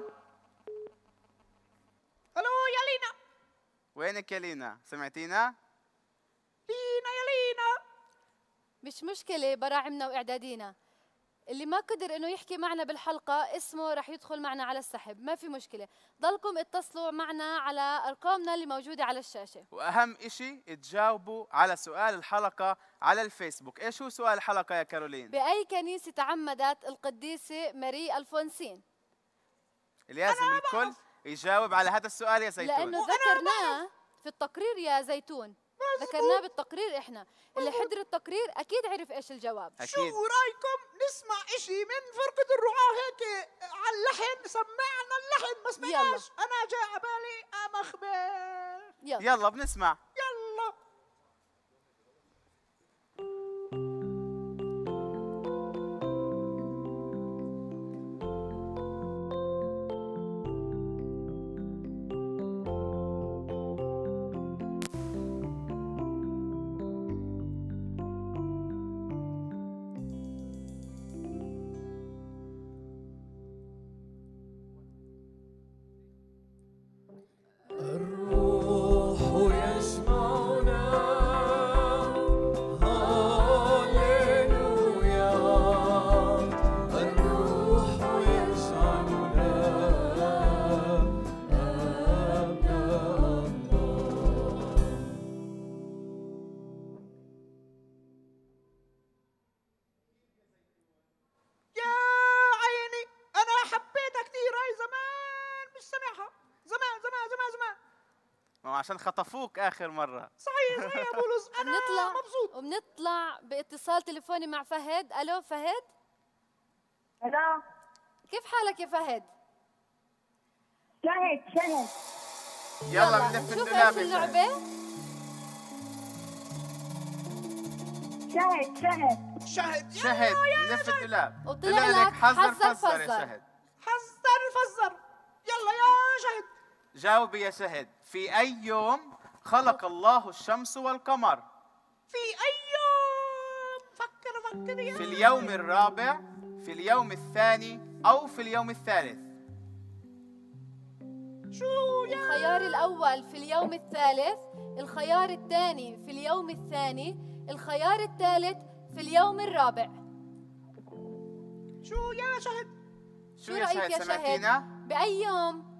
Speaker 10: ألو يا لينا.
Speaker 3: وينك يا لينا؟ سمعتينا؟
Speaker 10: لينا يا لينا.
Speaker 2: مش مشكلة، براعمنا وإعدادينا اللي ما قدر إنه يحكي معنا بالحلقة اسمه رح يدخل معنا على السحب، ما في مشكلة. ضلكم اتصلوا معنا على أرقامنا اللي موجودة على الشاشة.
Speaker 3: وأهم إشي تجاوبوا على سؤال الحلقة على الفيسبوك. إيش هو سؤال الحلقة يا كارولين؟
Speaker 2: بأي كنيسة تعمدت القديسة ماري ألفونسين؟
Speaker 3: لازم الكل يجاوب على هذا السؤال يا زيتون،
Speaker 2: لأنه ذكرناه في التقرير يا زيتون، ذكرناه بالتقرير. إحنا اللي حضر التقرير أكيد عرف إيش الجواب.
Speaker 3: أكيد.
Speaker 10: شو رأيكم نسمع إشي من فرقة الرعاة هيك على اللحن؟ سمعنا اللحن ما سمعناش. أنا جاء عبالي أمخبر.
Speaker 2: يلا
Speaker 3: يلا بنسمع.
Speaker 10: يلا.
Speaker 3: عشان خطفوك آخر مرة.
Speaker 10: صحيح صحيح يا بولس. أنا
Speaker 2: وبنطلع
Speaker 10: مبسوط.
Speaker 2: وبنطلع باتصال تليفوني مع فهد. ألو فهد.
Speaker 11: ألو.
Speaker 2: كيف حالك يا فهد؟
Speaker 11: شهد شهد.
Speaker 3: يلا بنلف
Speaker 2: شوف
Speaker 3: الدولاب.
Speaker 2: ايش اللعبة؟
Speaker 11: شهد شهد.
Speaker 10: شهد
Speaker 3: شهد نلف الدولاب.
Speaker 2: وطلع لك
Speaker 3: حذر
Speaker 2: حذر
Speaker 3: فزر
Speaker 2: فزر.
Speaker 3: يا شهد.
Speaker 10: حذر فزر. يلا يا شهد.
Speaker 3: جاوبي يا شهد. في أي يوم خلق الله الشمس والقمر؟
Speaker 10: في أي يوم؟ فكر فكر يا.
Speaker 3: في اليوم الرابع، في اليوم الثاني، أو في اليوم الثالث؟
Speaker 10: شو يا؟
Speaker 2: الخيار الأول في اليوم الثالث، الخيار الثاني في اليوم الثاني، الخيار الثالث في اليوم الرابع.
Speaker 10: شو يا شهد؟
Speaker 3: شو يا شهد سمعتينا؟
Speaker 2: بأي يوم؟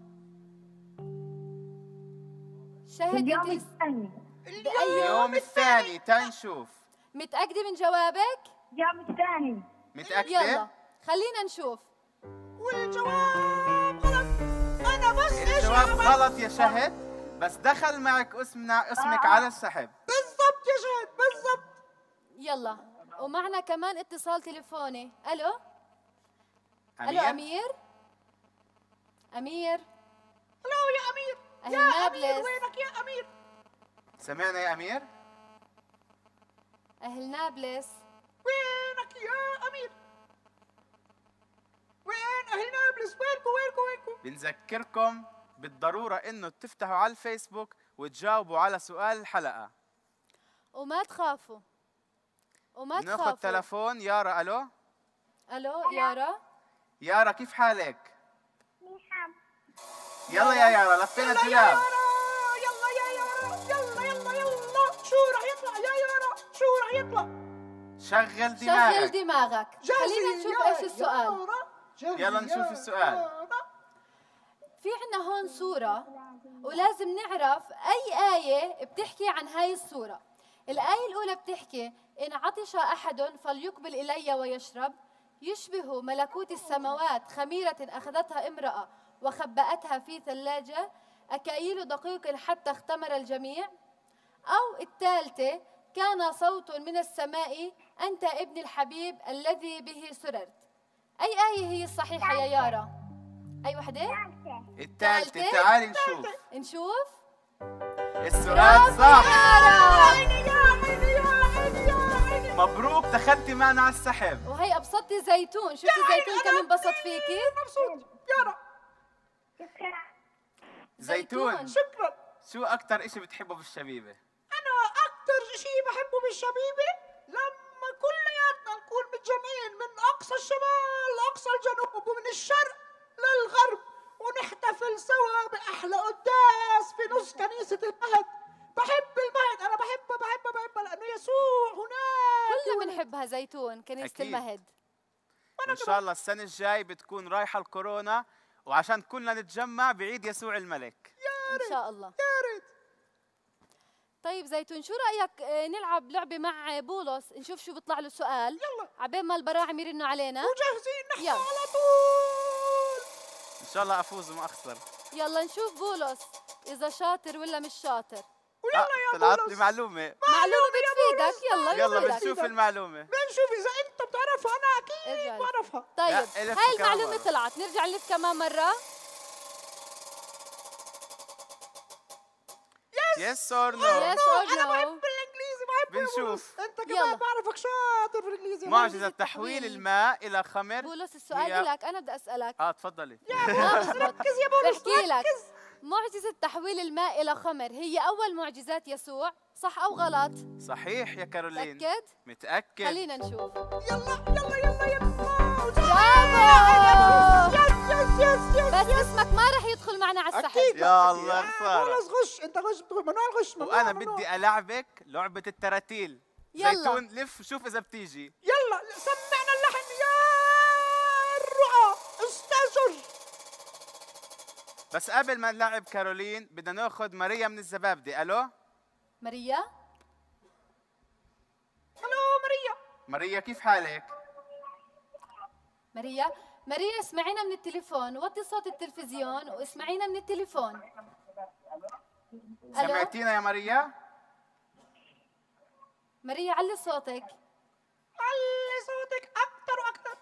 Speaker 2: شهد
Speaker 11: اليوم الثاني.
Speaker 2: بأي
Speaker 3: اليوم الثاني. تنشوف.
Speaker 2: متأكدة من جوابك؟
Speaker 11: اليوم الثاني.
Speaker 3: متأكدة؟
Speaker 2: يلا خلينا نشوف.
Speaker 10: والجواب غلط. أنا بس إيش
Speaker 3: الجواب
Speaker 10: عملت؟
Speaker 3: غلط يا شهد، بس دخل معك اسمنا اسمك على السحب.
Speaker 10: بالضبط يا شهد بالضبط.
Speaker 2: يلا ومعنا كمان اتصال تليفوني. ألو
Speaker 3: أمير؟
Speaker 2: ألو أمير. أمير.
Speaker 10: ألو يا أمير.
Speaker 2: أهل
Speaker 10: يا
Speaker 2: نابلس.
Speaker 10: أمير وينك يا أمير؟
Speaker 3: سمعنا يا أمير؟
Speaker 2: أهل نابلس.
Speaker 10: وينك يا أمير؟ وين أهل نابلس؟ وينكم وينكم وينكم؟
Speaker 3: بنذكركم بالضرورة إنه تفتحوا على الفيسبوك وتجاوبوا على سؤال الحلقة.
Speaker 2: وما تخافوا وما
Speaker 3: ناخذ
Speaker 2: تخافوا.
Speaker 3: تلفون. يارا. ألو.
Speaker 2: ألو يارا.
Speaker 3: يارا كيف حالك؟
Speaker 11: منيحة.
Speaker 3: يلا يا يارا لفينا
Speaker 10: يلا يا
Speaker 3: الدولاب.
Speaker 10: يارا. يلا يا يارا. يلا يلا يلا. شو رح يطلع يا يارا؟ شو رح يطلع؟
Speaker 3: شغل
Speaker 2: شغل
Speaker 3: دماغك.
Speaker 2: دماغك. خلينا نشوف
Speaker 10: يا
Speaker 2: ايش السؤال.
Speaker 10: يارا.
Speaker 3: يلا نشوف
Speaker 10: يا
Speaker 3: السؤال.
Speaker 10: يارا.
Speaker 2: في عنا هون صورة ولازم نعرف أي آية بتحكي عن هاي الصورة. الآية الأولى بتحكي إن عطش أحد فليقبل إلي ويشرب، يشبه ملكوت السماوات خميرة أخذتها امرأة وخبأتها في ثلاجة، أكاييل دقيق حتى اختمر الجميع. أو الثالثة كان صوت من السماء أنت ابني الحبيب الذي به سررت. أي آية هي الصحيحة يا يارا؟ أي وحدة؟
Speaker 3: الثالثة. تعالي نشوف.
Speaker 2: نشوف.
Speaker 3: السؤال صح.
Speaker 10: عيني يا عيني يا عيني يا عيني.
Speaker 3: مبروك دخلتي معنا على السحب.
Speaker 2: وهي أبسطتي زيتون، شفتي زيتون كم انبسط فيكي؟
Speaker 10: مبسوط يارا.
Speaker 3: زيتون،
Speaker 10: شكرا.
Speaker 3: شو أكتر إشي بتحبه بالشبيبة؟
Speaker 10: أنا أكتر شيء بحبه بالشبيبة لما كلياتنا نكون متجمعين من أقصى الشمال لأقصى الجنوب ومن الشرق للغرب ونحتفل سوا بأحلى قداس في نص كنيسة المهد. بحب المهد، أنا بحبها بحبها بحبها لأنه يسوع هناك.
Speaker 2: كلنا بنحبها زيتون، كنيسة
Speaker 3: أكيد.
Speaker 2: المهد.
Speaker 3: إن شاء الله السنة الجاي بتكون رايحة الكورونا وعشان كلنا نتجمع بعيد يسوع الملك.
Speaker 2: إن شاء الله.
Speaker 10: يا ريت.
Speaker 2: طيب زيتون، شو رأيك آه، نلعب لعبة مع بولس، نشوف شو بيطلع له سؤال؟
Speaker 10: يلا.
Speaker 2: عبين ما البراعم يرنوا علينا.
Speaker 10: وجاهزين نحن
Speaker 2: يلا.
Speaker 10: على طول.
Speaker 3: إن شاء الله أفوز وما أخسر.
Speaker 2: يلا نشوف بولس إذا شاطر ولا مش شاطر.
Speaker 10: ويلا
Speaker 3: آه،
Speaker 10: يا
Speaker 3: طلعت
Speaker 10: بولس.
Speaker 3: لي معلومة.
Speaker 2: معلومة بتفيدك. يلا
Speaker 3: يلا
Speaker 2: بتفيدك.
Speaker 3: بنشوف المعلومة.
Speaker 10: بنشوف إذا أنت بتعرفها. أنا أكيد
Speaker 2: ارجع.
Speaker 10: بعرفها.
Speaker 2: طيب
Speaker 3: لا، ألف
Speaker 2: هاي
Speaker 3: كمان
Speaker 2: المعلومة
Speaker 3: مرة.
Speaker 2: طلعت، نرجع نلف كمان مرة.
Speaker 3: يس اور نو.
Speaker 2: يس اور
Speaker 10: أنا
Speaker 2: نو.
Speaker 10: بحب الإنجليزي بحبه يا
Speaker 3: بنشوف.
Speaker 10: بولس. أنت
Speaker 2: يلا.
Speaker 10: كمان بعرفك شاطر في الإنجليزي.
Speaker 3: معجزة تحويل الماء إلى خمر.
Speaker 2: بولس السؤال
Speaker 3: هي-
Speaker 2: لك، أنا بدي أسألك.
Speaker 3: اه تفضلي.
Speaker 2: ما بزبط.
Speaker 10: ركز يا بولس
Speaker 2: بحكي لك،
Speaker 10: ركز.
Speaker 2: معجزة تحويل الماء إلى خمر هي أول معجزات يسوع، صح أو غلط؟
Speaker 3: صحيح يا كارولين.
Speaker 2: متأكد؟
Speaker 3: متأكد.
Speaker 2: خلينا نشوف.
Speaker 10: يلا يلا يلا يلا.
Speaker 2: برافو!
Speaker 10: يس يس يس يس.
Speaker 2: بس اسمك ما رح يدخل معنا على السحب.
Speaker 10: أكيد.
Speaker 3: يا الله خسارة.
Speaker 10: بولس غش. أنت غش. ممنوع الغش. ممنوع
Speaker 3: وأنا
Speaker 10: ممنوع.
Speaker 3: بدي ألعبك لعبة التراتيل.
Speaker 2: يلا.
Speaker 3: زيتون لف شوف إذا بتيجي.
Speaker 10: يلا سمعنا اللحن يا الرعاة استاذ جورج.
Speaker 3: بس قبل ما نلعب كارولين بدنا ناخذ ماريا من الزبابدة. ألو
Speaker 2: ماريا؟
Speaker 10: الو ماريا.
Speaker 3: ماريا كيف حالك؟
Speaker 2: ماريا؟ ماريا اسمعينا من التليفون، وطي صوت التلفزيون واسمعينا من التليفون. ألو؟
Speaker 3: سمعتينا يا ماريا؟
Speaker 2: ماريا علي صوتك.
Speaker 10: علي صوتك أكتر وأكتر.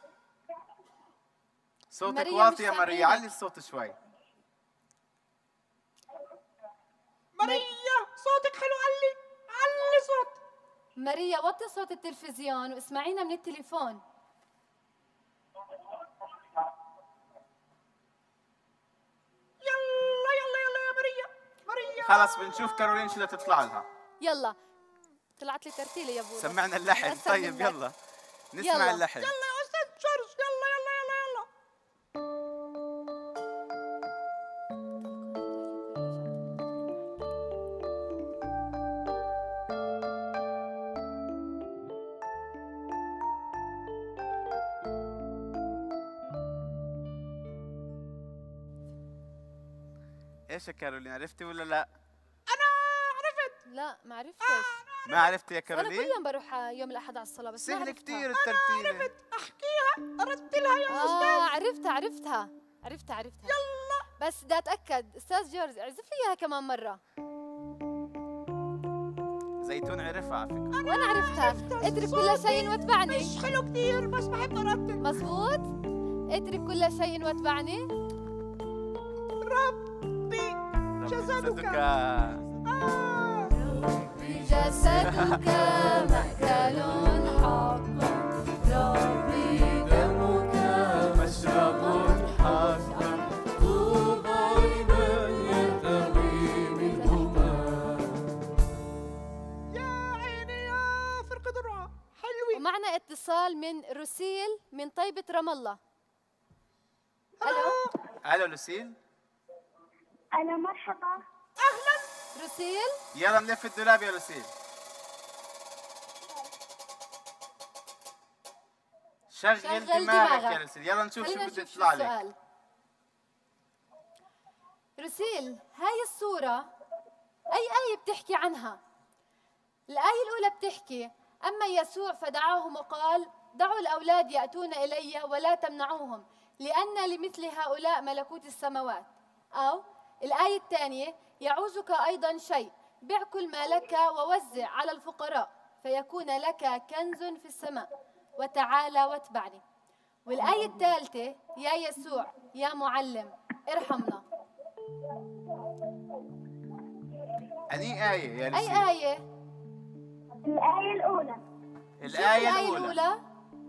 Speaker 3: صوتك
Speaker 2: ماريا
Speaker 3: واطي يا
Speaker 2: مش
Speaker 3: ماريا،
Speaker 2: سامعينك.
Speaker 3: علي الصوت شوي.
Speaker 10: ماريا صوتك حلو. علي علي صوت.
Speaker 2: ماريا وطي صوت التلفزيون واسمعينا من التليفون.
Speaker 10: يلا يلا يلا يا ماريا. ماريا
Speaker 3: خلص بنشوف كارولين شو بدها تطلع لها.
Speaker 2: يلا طلعت لي ترتيلة يا بولس.
Speaker 3: سمعنا اللحن.
Speaker 2: أسهل
Speaker 3: طيب
Speaker 2: منك.
Speaker 3: يلا نسمع
Speaker 2: يلا.
Speaker 3: اللحن.
Speaker 10: يلا يا أستاذ جورج. يلا يلا يلا يلا.
Speaker 3: ايش يا كارولين، عرفتي ولا لا؟
Speaker 10: أنا عرفت.
Speaker 2: لا ما عرفتش.
Speaker 3: ما عرفتي يا
Speaker 2: أنا كل
Speaker 3: كارولين؟
Speaker 2: يوم بروح يوم الأحد على الصلاة بس ما
Speaker 3: سهل
Speaker 2: عرفتها.
Speaker 3: كثير الترتيلة.
Speaker 10: عرفت. أحكيها أرتلها يا
Speaker 2: آه
Speaker 10: أستاذ.
Speaker 2: عرفتها عرفتها عرفتها عرفتها. يلا بس بدي أتأكد. أستاذ جورج اعزف لي إياها كمان مرة.
Speaker 3: زيتون عرفها على فكرة.
Speaker 2: وأنا عرفتها. اترك كل شيء واتبعني.
Speaker 10: مش حلو كتير بس بحب أرتل.
Speaker 2: مزبوط. اترك كل شيء واتبعني.
Speaker 10: ربي جسدك. آه.
Speaker 2: جسدك مأكل حق، ربي دمك
Speaker 3: مشرب حق، طوبى لمن يرتوي منهما.
Speaker 10: يا عيني يا فرقة الرعاة حلوين.
Speaker 2: ومعنا اتصال من روسيل من طيبة رام الله. ألو
Speaker 3: الو لوسيل.
Speaker 11: أنا مرحبا.
Speaker 10: أهلا.
Speaker 2: روسيل.
Speaker 3: يلا نلف الدولاب يا لوسيل. شغل,
Speaker 2: شغل
Speaker 3: دماغك,
Speaker 2: دماغك.
Speaker 3: يا لوسيل. يلا نشوف شو
Speaker 2: خلينا
Speaker 3: بده
Speaker 2: نشوف شو
Speaker 3: يطلع لك.
Speaker 2: السؤال. روسيل هاي الصورة أي آية بتحكي عنها؟ الآية الأولى بتحكي: أما يسوع فدعاهم وقال: دعوا الأولاد يأتون إلي ولا تمنعوهم لأن لمثل هؤلاء ملكوت السماوات. أو الآية الثانية: يعوزك أيضا شيء، بع كل ما لك ووزع على الفقراء فيكون لك كنز في السماء، وتعالى واتبعني. والآية الثالثة: يا يسوع يا معلم ارحمنا.
Speaker 3: أني آية يا
Speaker 2: أي
Speaker 3: لسي؟
Speaker 2: آية؟
Speaker 11: الآية الأولى.
Speaker 3: الآية
Speaker 2: الآية
Speaker 3: الأولى.
Speaker 2: الأولى.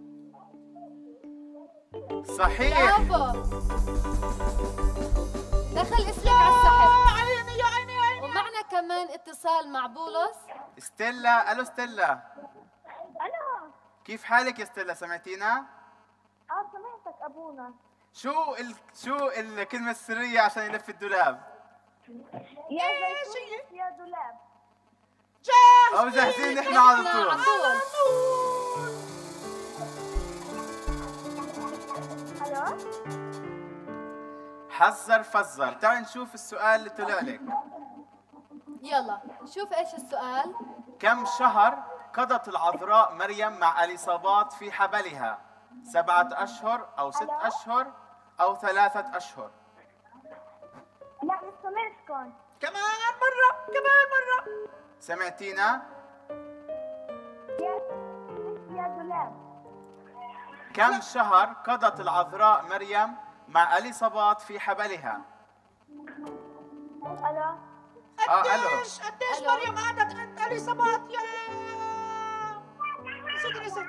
Speaker 3: صحيح.
Speaker 2: برافو. دخل اسمك على السحب.
Speaker 10: عيني يا عيني يا عيني.
Speaker 2: ومعنا كمان اتصال مع بولس.
Speaker 3: ستيلا، ألو ستيلا،
Speaker 11: ألو.
Speaker 3: كيف حالك يا ستيلا؟ سمعتينا؟
Speaker 11: آه سمعتك أبونا.
Speaker 3: شو ال... شو الكلمة السرية عشان يلف الدولاب؟
Speaker 11: يا زيتون يا دولاب.
Speaker 3: أو جاهزين نحن على طول.
Speaker 11: ألو.
Speaker 3: حذر فزر، تعال نشوف السؤال اللي طلع لك.
Speaker 2: يلا نشوف ايش السؤال.
Speaker 3: كم شهر قضت العذراء مريم مع اليصابات في حبلها؟ سبعة أشهر أو ست أشهر أو ثلاثة أشهر؟
Speaker 11: لا لسه سمعتكم.
Speaker 10: كمان مرة كمان مرة.
Speaker 3: سمعتينا؟
Speaker 11: يا يا دولاب.
Speaker 3: كم شهر قضت العذراء مريم مع اليصابات في حبلها؟
Speaker 11: ألو.
Speaker 3: اه الو.
Speaker 10: قديش قديش
Speaker 2: ألو.
Speaker 10: مريم قعدت عند اليصابات يا سيدي نسيت.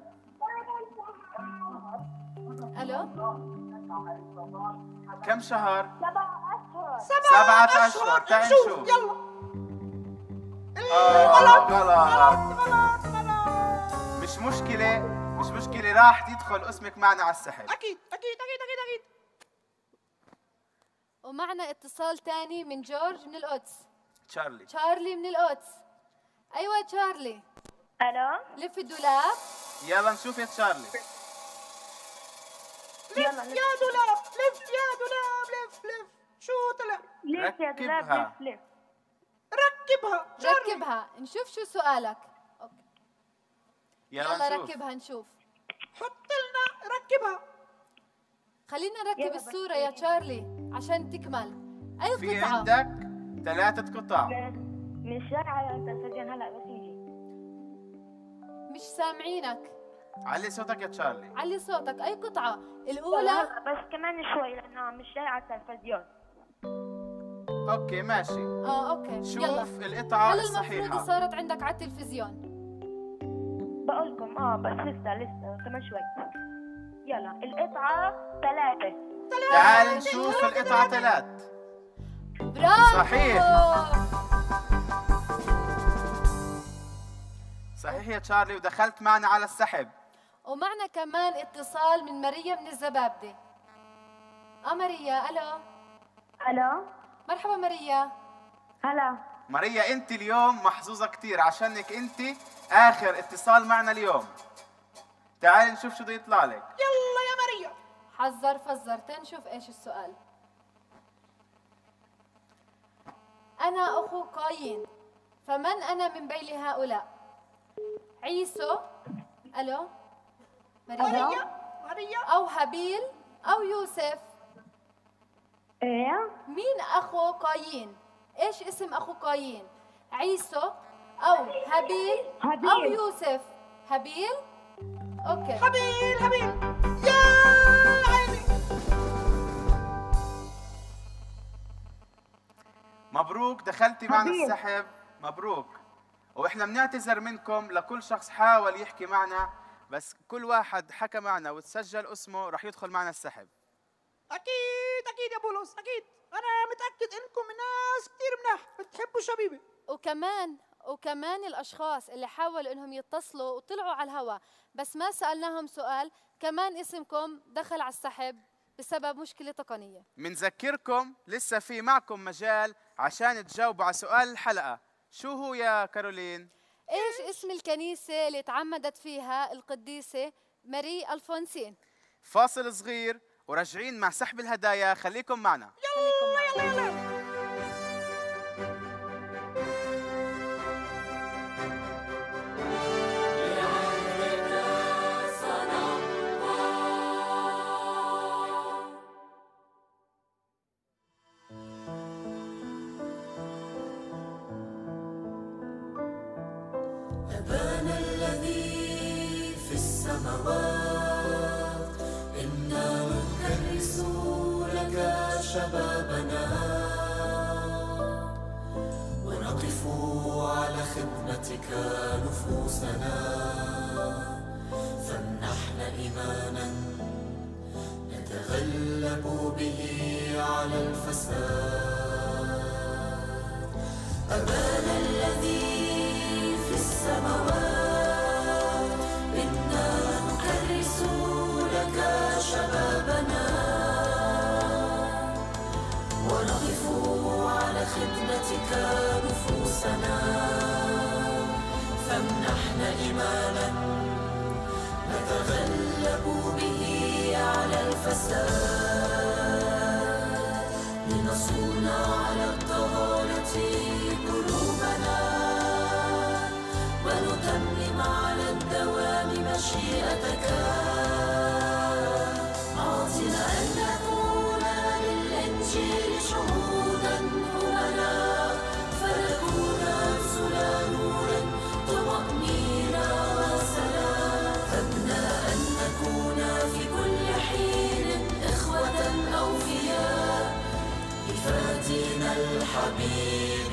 Speaker 2: الو.
Speaker 3: كم شهر؟
Speaker 11: سبع أشهر.
Speaker 3: سبعة أشهر. تعال نشوف.
Speaker 10: يلا.
Speaker 3: آه
Speaker 10: غلط
Speaker 3: غلط.
Speaker 10: غلط غلط.
Speaker 3: مش مشكلة، مش مشكلة، راح يدخل اسمك معنا على السحب.
Speaker 10: أكيد أكيد أكيد أكيد أكيد.
Speaker 2: ومعنا اتصال تاني من جورج من القدس.
Speaker 3: تشارلي.
Speaker 2: تشارلي من القدس. ايوه تشارلي.
Speaker 11: ألو.
Speaker 2: لف الدولاب.
Speaker 3: يلا نشوف يا تشارلي.
Speaker 10: لف يا دولاب لف يا دولاب لف لف. شو طلع؟
Speaker 11: لف يا دولاب
Speaker 3: ركبها.
Speaker 11: لف لف.
Speaker 10: ركبها. جرب.
Speaker 2: ركبها نشوف شو سؤالك. أوكي.
Speaker 3: يلا
Speaker 2: يلا
Speaker 3: نشوف.
Speaker 2: ركبها نشوف.
Speaker 10: حط لنا ركبها.
Speaker 2: خلينا نركب
Speaker 11: يلا
Speaker 2: الصورة يا تشارلي عشان تكمل. أي
Speaker 3: في
Speaker 2: قطعة؟
Speaker 3: عندك ثلاثة قطع.
Speaker 11: مش جاي على التلفزيون هلا بس يجي.
Speaker 2: مش سامعينك.
Speaker 3: علي صوتك يا تشارلي.
Speaker 2: علي صوتك. أي قطعة؟ الأولى.
Speaker 11: هلا بس كمان شوي لأنه مش جاي على التلفزيون.
Speaker 3: اوكي ماشي.
Speaker 2: آه أوكي.
Speaker 3: شوف
Speaker 2: يلا.
Speaker 3: القطعة
Speaker 2: هلا المفروض
Speaker 3: الصحيحة.
Speaker 2: صارت عندك على التلفزيون.
Speaker 11: بقولكم اه بس لسه لسه كمان شوي. يلا القطعة ثلاثة.
Speaker 3: تعال نشوف القطعة ثلاث.
Speaker 2: برافو.
Speaker 3: صحيح. صحيح يا تشارلي، ودخلت معنا على السحب.
Speaker 2: ومعنا كمان اتصال من ماريا من الزبابدة. اه ماريا. الو.
Speaker 11: ألو.
Speaker 2: مرحبا ماريا.
Speaker 11: هلا.
Speaker 3: ماريا انت اليوم محظوظة كتير عشانك انت اخر اتصال معنا اليوم. تعالي نشوف شو بده يطلع لك.
Speaker 10: يلا يا مريم.
Speaker 2: حذر فزر تنشوف ايش السؤال. أنا أخو قايين، فمن أنا من بين هؤلاء؟ عيسو. ألو ماريا.
Speaker 10: ماريا.
Speaker 2: أو هابيل أو يوسف.
Speaker 11: ايه.
Speaker 2: مين أخو قايين؟ إيش اسم أخو قايين؟ عيسو أو هابيل
Speaker 11: هابيل.
Speaker 2: أو يوسف؟ هابيل؟ أوكي.
Speaker 10: هابيل هابيل. يا عيني.
Speaker 3: مبروك دخلتي معنا
Speaker 11: حبيب.
Speaker 3: السحب. مبروك. واحنا بنعتذر منكم لكل شخص حاول يحكي معنا، بس كل واحد حكى معنا وتسجل اسمه رح يدخل معنا السحب.
Speaker 10: أكيد أكيد يا بولس أكيد. أنا متأكد إنكم ناس كتير مناح بتحبوا شبيبة.
Speaker 2: وكمان وكمان الأشخاص اللي حاولوا إنهم يتصلوا وطلعوا على الهواء بس ما سألناهم سؤال، كمان اسمكم دخل على السحب بسبب مشكلة تقنية.
Speaker 3: منذكركم لسه في معكم مجال عشان تجاوبوا على سؤال الحلقة. شو هو يا كارولين؟
Speaker 2: إيش اسم الكنيسة اللي تعمدت فيها القديسة ماري ألفونسين؟
Speaker 3: فاصل صغير وراجعين مع سحب الهدايا، خليكم معنا.
Speaker 2: خليكم معنا.
Speaker 7: أبا
Speaker 1: شبابنا ونقف على خدمتك نفوسنا، فامنحنا إيمانا نتغلب به على الفساد. أبانا الذي في السماوات، إنا نكرس لك شبابنا ونقف على خدمتك نفوسنا، فامنحنا إيمانا نتغلب به على الفساد، لنصون على الطهارة قلوبنا ونتمم على الدوام مشيئتك. أعطنا أن نكون للإنجيل شهودا أمنا، فنكون رسلا نور طمأنينة وسلام. أبناء نكون في كل حين إخوة أوفياء لفادينا الحبيب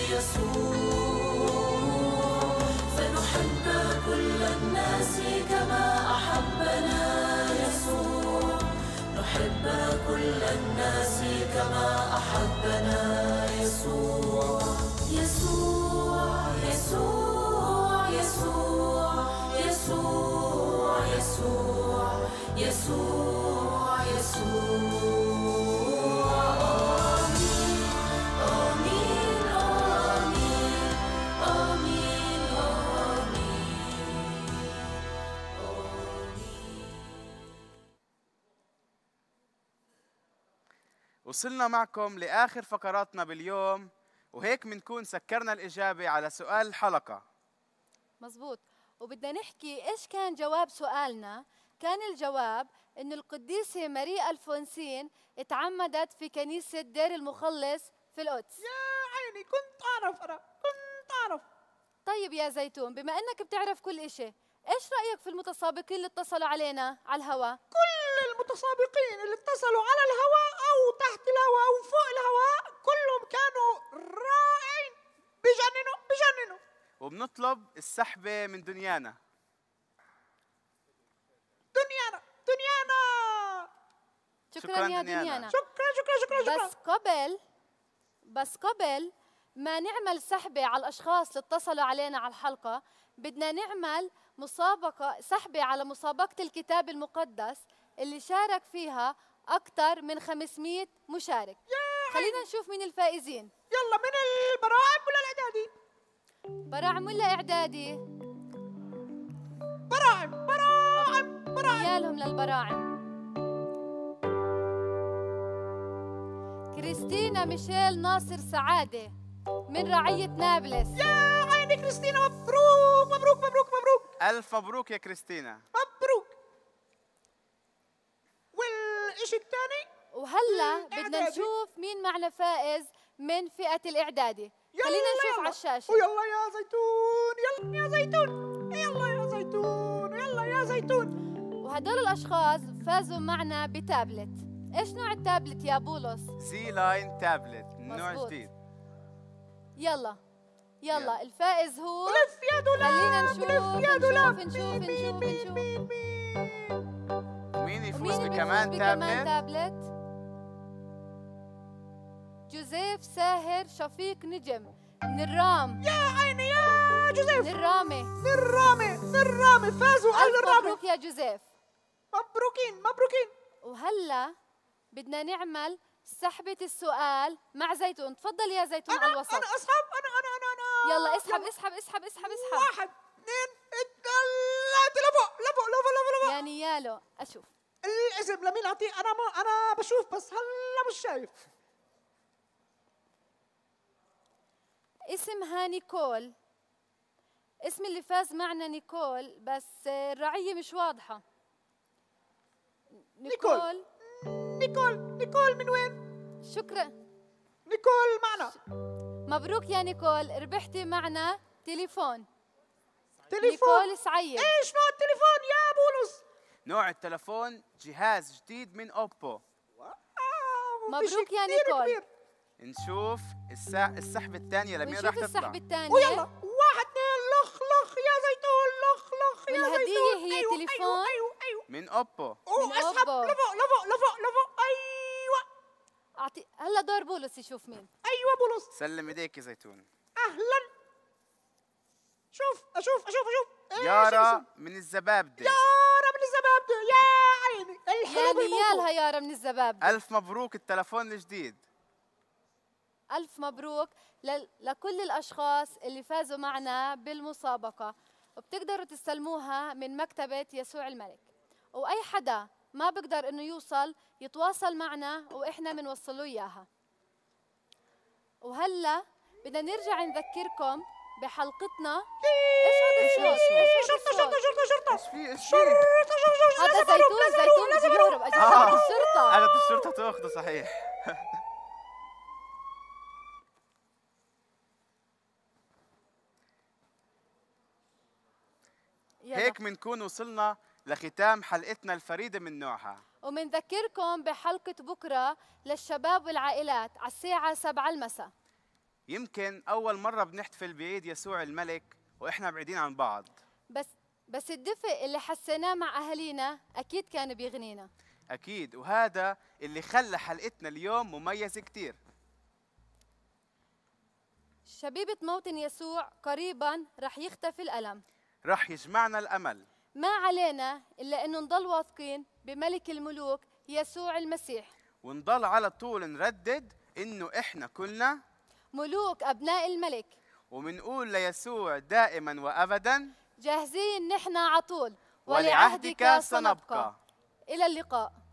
Speaker 1: يسوع، فنحب كل الناس كما أحبنا يسوع، نحب كل الناس كما أحبنا يسوع. يسوع يسوع يسوع يسوع يسوع يسوع يسوع. آمين آمين آمين آمين آمين.
Speaker 3: وصلنا معكم لآخر فقراتنا باليوم، وهيك بنكون سكرنا الإجابة على سؤال الحلقة.
Speaker 2: مزبوط. وبدنا نحكي إيش كان جواب سؤالنا. كان الجواب إن القديسة ماري ألفونسين اتعمدت في كنيسة دير المخلص في القدس.
Speaker 10: يا عيني كنت أعرف، أنا كنت أعرف.
Speaker 2: طيب يا زيتون، بما إنك بتعرف كل إشي، إيش رأيك في المتسابقين اللي اتصلوا علينا على الهواء؟
Speaker 10: كل المتسابقين اللي اتصلوا على الهواء أو تحت الهواء أو فوق الهواء كلهم كانوا رائعين، بجننوا بجننوا.
Speaker 3: وبنطلب السحبة من دنيانا.
Speaker 10: دنيانا دنيانا.
Speaker 2: شكرا,
Speaker 3: شكراً
Speaker 2: يا
Speaker 3: دنيانا.
Speaker 2: دنيانا.
Speaker 10: شكرا شكرا شكرا شكرا.
Speaker 2: بس قبل بس قبل ما نعمل سحبة على الأشخاص اللي اتصلوا علينا على الحلقة، بدنا نعمل مسابقة سحبة على مسابقة الكتاب المقدس اللي شارك فيها أكثر من خمسمئة مشارك. خلينا نشوف مين الفائزين.
Speaker 10: يلا، من البراعم ولا الإعدادي؟
Speaker 2: براعم ولا إعدادي؟
Speaker 10: براعم براعم براعم.
Speaker 2: يالهم للبراعم. كريستينا ميشيل ناصر سعادة من رعية نابلس.
Speaker 10: يا عيني كريستينا، مبروك مبروك مبروك مبروك.
Speaker 3: ألف مبروك يا كريستينا.
Speaker 10: مبروك. والإشي الثاني،
Speaker 2: وهلا بدنا نشوف مين معنا فائز من فئة الإعدادي. خلينا نشوف على الشاشة.
Speaker 10: ويلا يا زيتون، يلا يا زيتون، يلا يا زيتون، يلا يا زيتون.
Speaker 2: وهدول الأشخاص فازوا معنا بتابلت. إيش نوع التابلت يا بولس؟
Speaker 3: زي لاين تابلت، نوع
Speaker 2: مزبوط.
Speaker 3: جديد.
Speaker 2: يلا يلا,
Speaker 3: يلا.
Speaker 2: الفائز هو،
Speaker 10: ولف يا دولاب،
Speaker 2: خلينا نشوف
Speaker 10: ولف يا دولاب.
Speaker 2: نشوف نشوف نشوف نشوف
Speaker 3: مين يفوز
Speaker 2: ومين
Speaker 3: بكمان
Speaker 2: بيفوز
Speaker 3: تابلت؟
Speaker 2: بكمان تابلت؟ جوزيف ساهر شفيق نجم من الرام.
Speaker 10: يا عيني يا جوزيف،
Speaker 2: من الرامة
Speaker 10: من الرامة من الرامة فازوا أهل
Speaker 2: ألف
Speaker 10: الرامة.
Speaker 2: مبروك يا جوزيف.
Speaker 10: مبروكين مبروكين.
Speaker 2: وهلا بدنا نعمل سحبة السؤال مع زيتون. تفضل يا زيتون
Speaker 10: أنا
Speaker 2: على الوسط.
Speaker 10: أنا أسحب، أنا أنا أنا أنا
Speaker 2: يلا اسحب اسحب اسحب اسحب اسحب.
Speaker 10: واحد اثنين ثلاثة، لفوق لفوق لفوق لفوق لفوق.
Speaker 2: يا نيالو أشوف
Speaker 10: الاسم لمين أعطيه؟ أنا ما أنا بشوف بس هلا مش شايف.
Speaker 2: اسمها نيكول. اسم اللي فاز معنا نيكول، بس الرعية مش واضحة.
Speaker 10: نيكول.
Speaker 2: نيكول
Speaker 10: نيكول نيكول من وين؟
Speaker 2: شكرا.
Speaker 10: نيكول معنا.
Speaker 2: مبروك يا نيكول، ربحتي معنا تليفون.
Speaker 10: تليفون
Speaker 2: نيكول سعيد.
Speaker 10: ايش نوع التليفون يا بولس؟
Speaker 3: نوع التلفون جهاز جديد من أوبو.
Speaker 10: واو
Speaker 2: مبروك يا
Speaker 10: كتير
Speaker 2: نيكول.
Speaker 10: كبير.
Speaker 3: نشوف السا... السحبة الثانية لمين راح
Speaker 2: ونشوف
Speaker 3: تطلع.
Speaker 2: السحب الثانية.
Speaker 10: ويلا واحد اثنين لخ لخ يا زيتون، لخ لخ يا
Speaker 2: والهدية
Speaker 10: زيتون.
Speaker 2: هي
Speaker 10: أيوة
Speaker 2: تليفون.
Speaker 10: أيوة أيوة أيوة.
Speaker 3: من اوبو.
Speaker 2: من
Speaker 10: واسحب
Speaker 2: أوبو.
Speaker 10: لفوق لفوق لفوق لفوق. أيوة
Speaker 2: أعطي هلا دور بولس يشوف مين.
Speaker 10: أيوة بولس.
Speaker 3: سلم ايديك يا زيتون.
Speaker 10: أهلا. شوف أشوف أشوف أشوف. إيش
Speaker 3: يارا
Speaker 10: الاسم؟
Speaker 3: من الزبابدة.
Speaker 10: يارا من الزبابدة. يا عيني
Speaker 2: يا
Speaker 10: الحلو بالموضوع.
Speaker 2: نيالها يارا من الزباب.
Speaker 3: ألف مبروك التلفون الجديد.
Speaker 2: ألف مبروك ل... لكل الأشخاص اللي فازوا معنا بالمسابقة، وبتقدروا تستلموها من مكتبة يسوع الملك. وأي حدا ما بقدر إنه يوصل يتواصل معنا وإحنا بنوصل له إياها. وهلا بدنا نرجع نذكركم بحلقتنا. إيش هذا الصوت؟ إيش هذا
Speaker 10: شرطة شرطة
Speaker 2: الصوت؟
Speaker 10: شرطة شرطة.
Speaker 3: ايش في ايش في؟
Speaker 10: شرطة شرطة.
Speaker 2: هذا زيتون، زيتون بده يهرب. أجل
Speaker 3: آه.
Speaker 2: الشرطة.
Speaker 3: قالت الشرطة تاخذه صحيح.
Speaker 2: يلا.
Speaker 3: هيك بنكون وصلنا لختام حلقتنا الفريدة من نوعها.
Speaker 2: ومنذكركم بحلقة بكرة للشباب والعائلات على الساعة سبعة المساء.
Speaker 3: يمكن أول مرة بنحتفل بعيد يسوع الملك وإحنا بعيدين عن بعض.
Speaker 2: بس بس الدفء اللي حسيناه مع أهالينا أكيد كان بيغنينا.
Speaker 3: أكيد، وهذا اللي خلى حلقتنا اليوم مميزة كتير.
Speaker 2: شبيبة موطن يسوع قريبا رح يختفي الألم.
Speaker 3: رح يجمعنا الأمل.
Speaker 2: ما علينا إلا أنه نضل واثقين بملك الملوك يسوع المسيح،
Speaker 3: ونضل على طول نردد إنه إحنا كلنا
Speaker 2: ملوك أبناء الملك،
Speaker 3: ومنقول ليسوع دائما وأبدا
Speaker 2: جاهزين نحن عطول
Speaker 3: ولعهدك سنبقى.
Speaker 2: إلى اللقاء.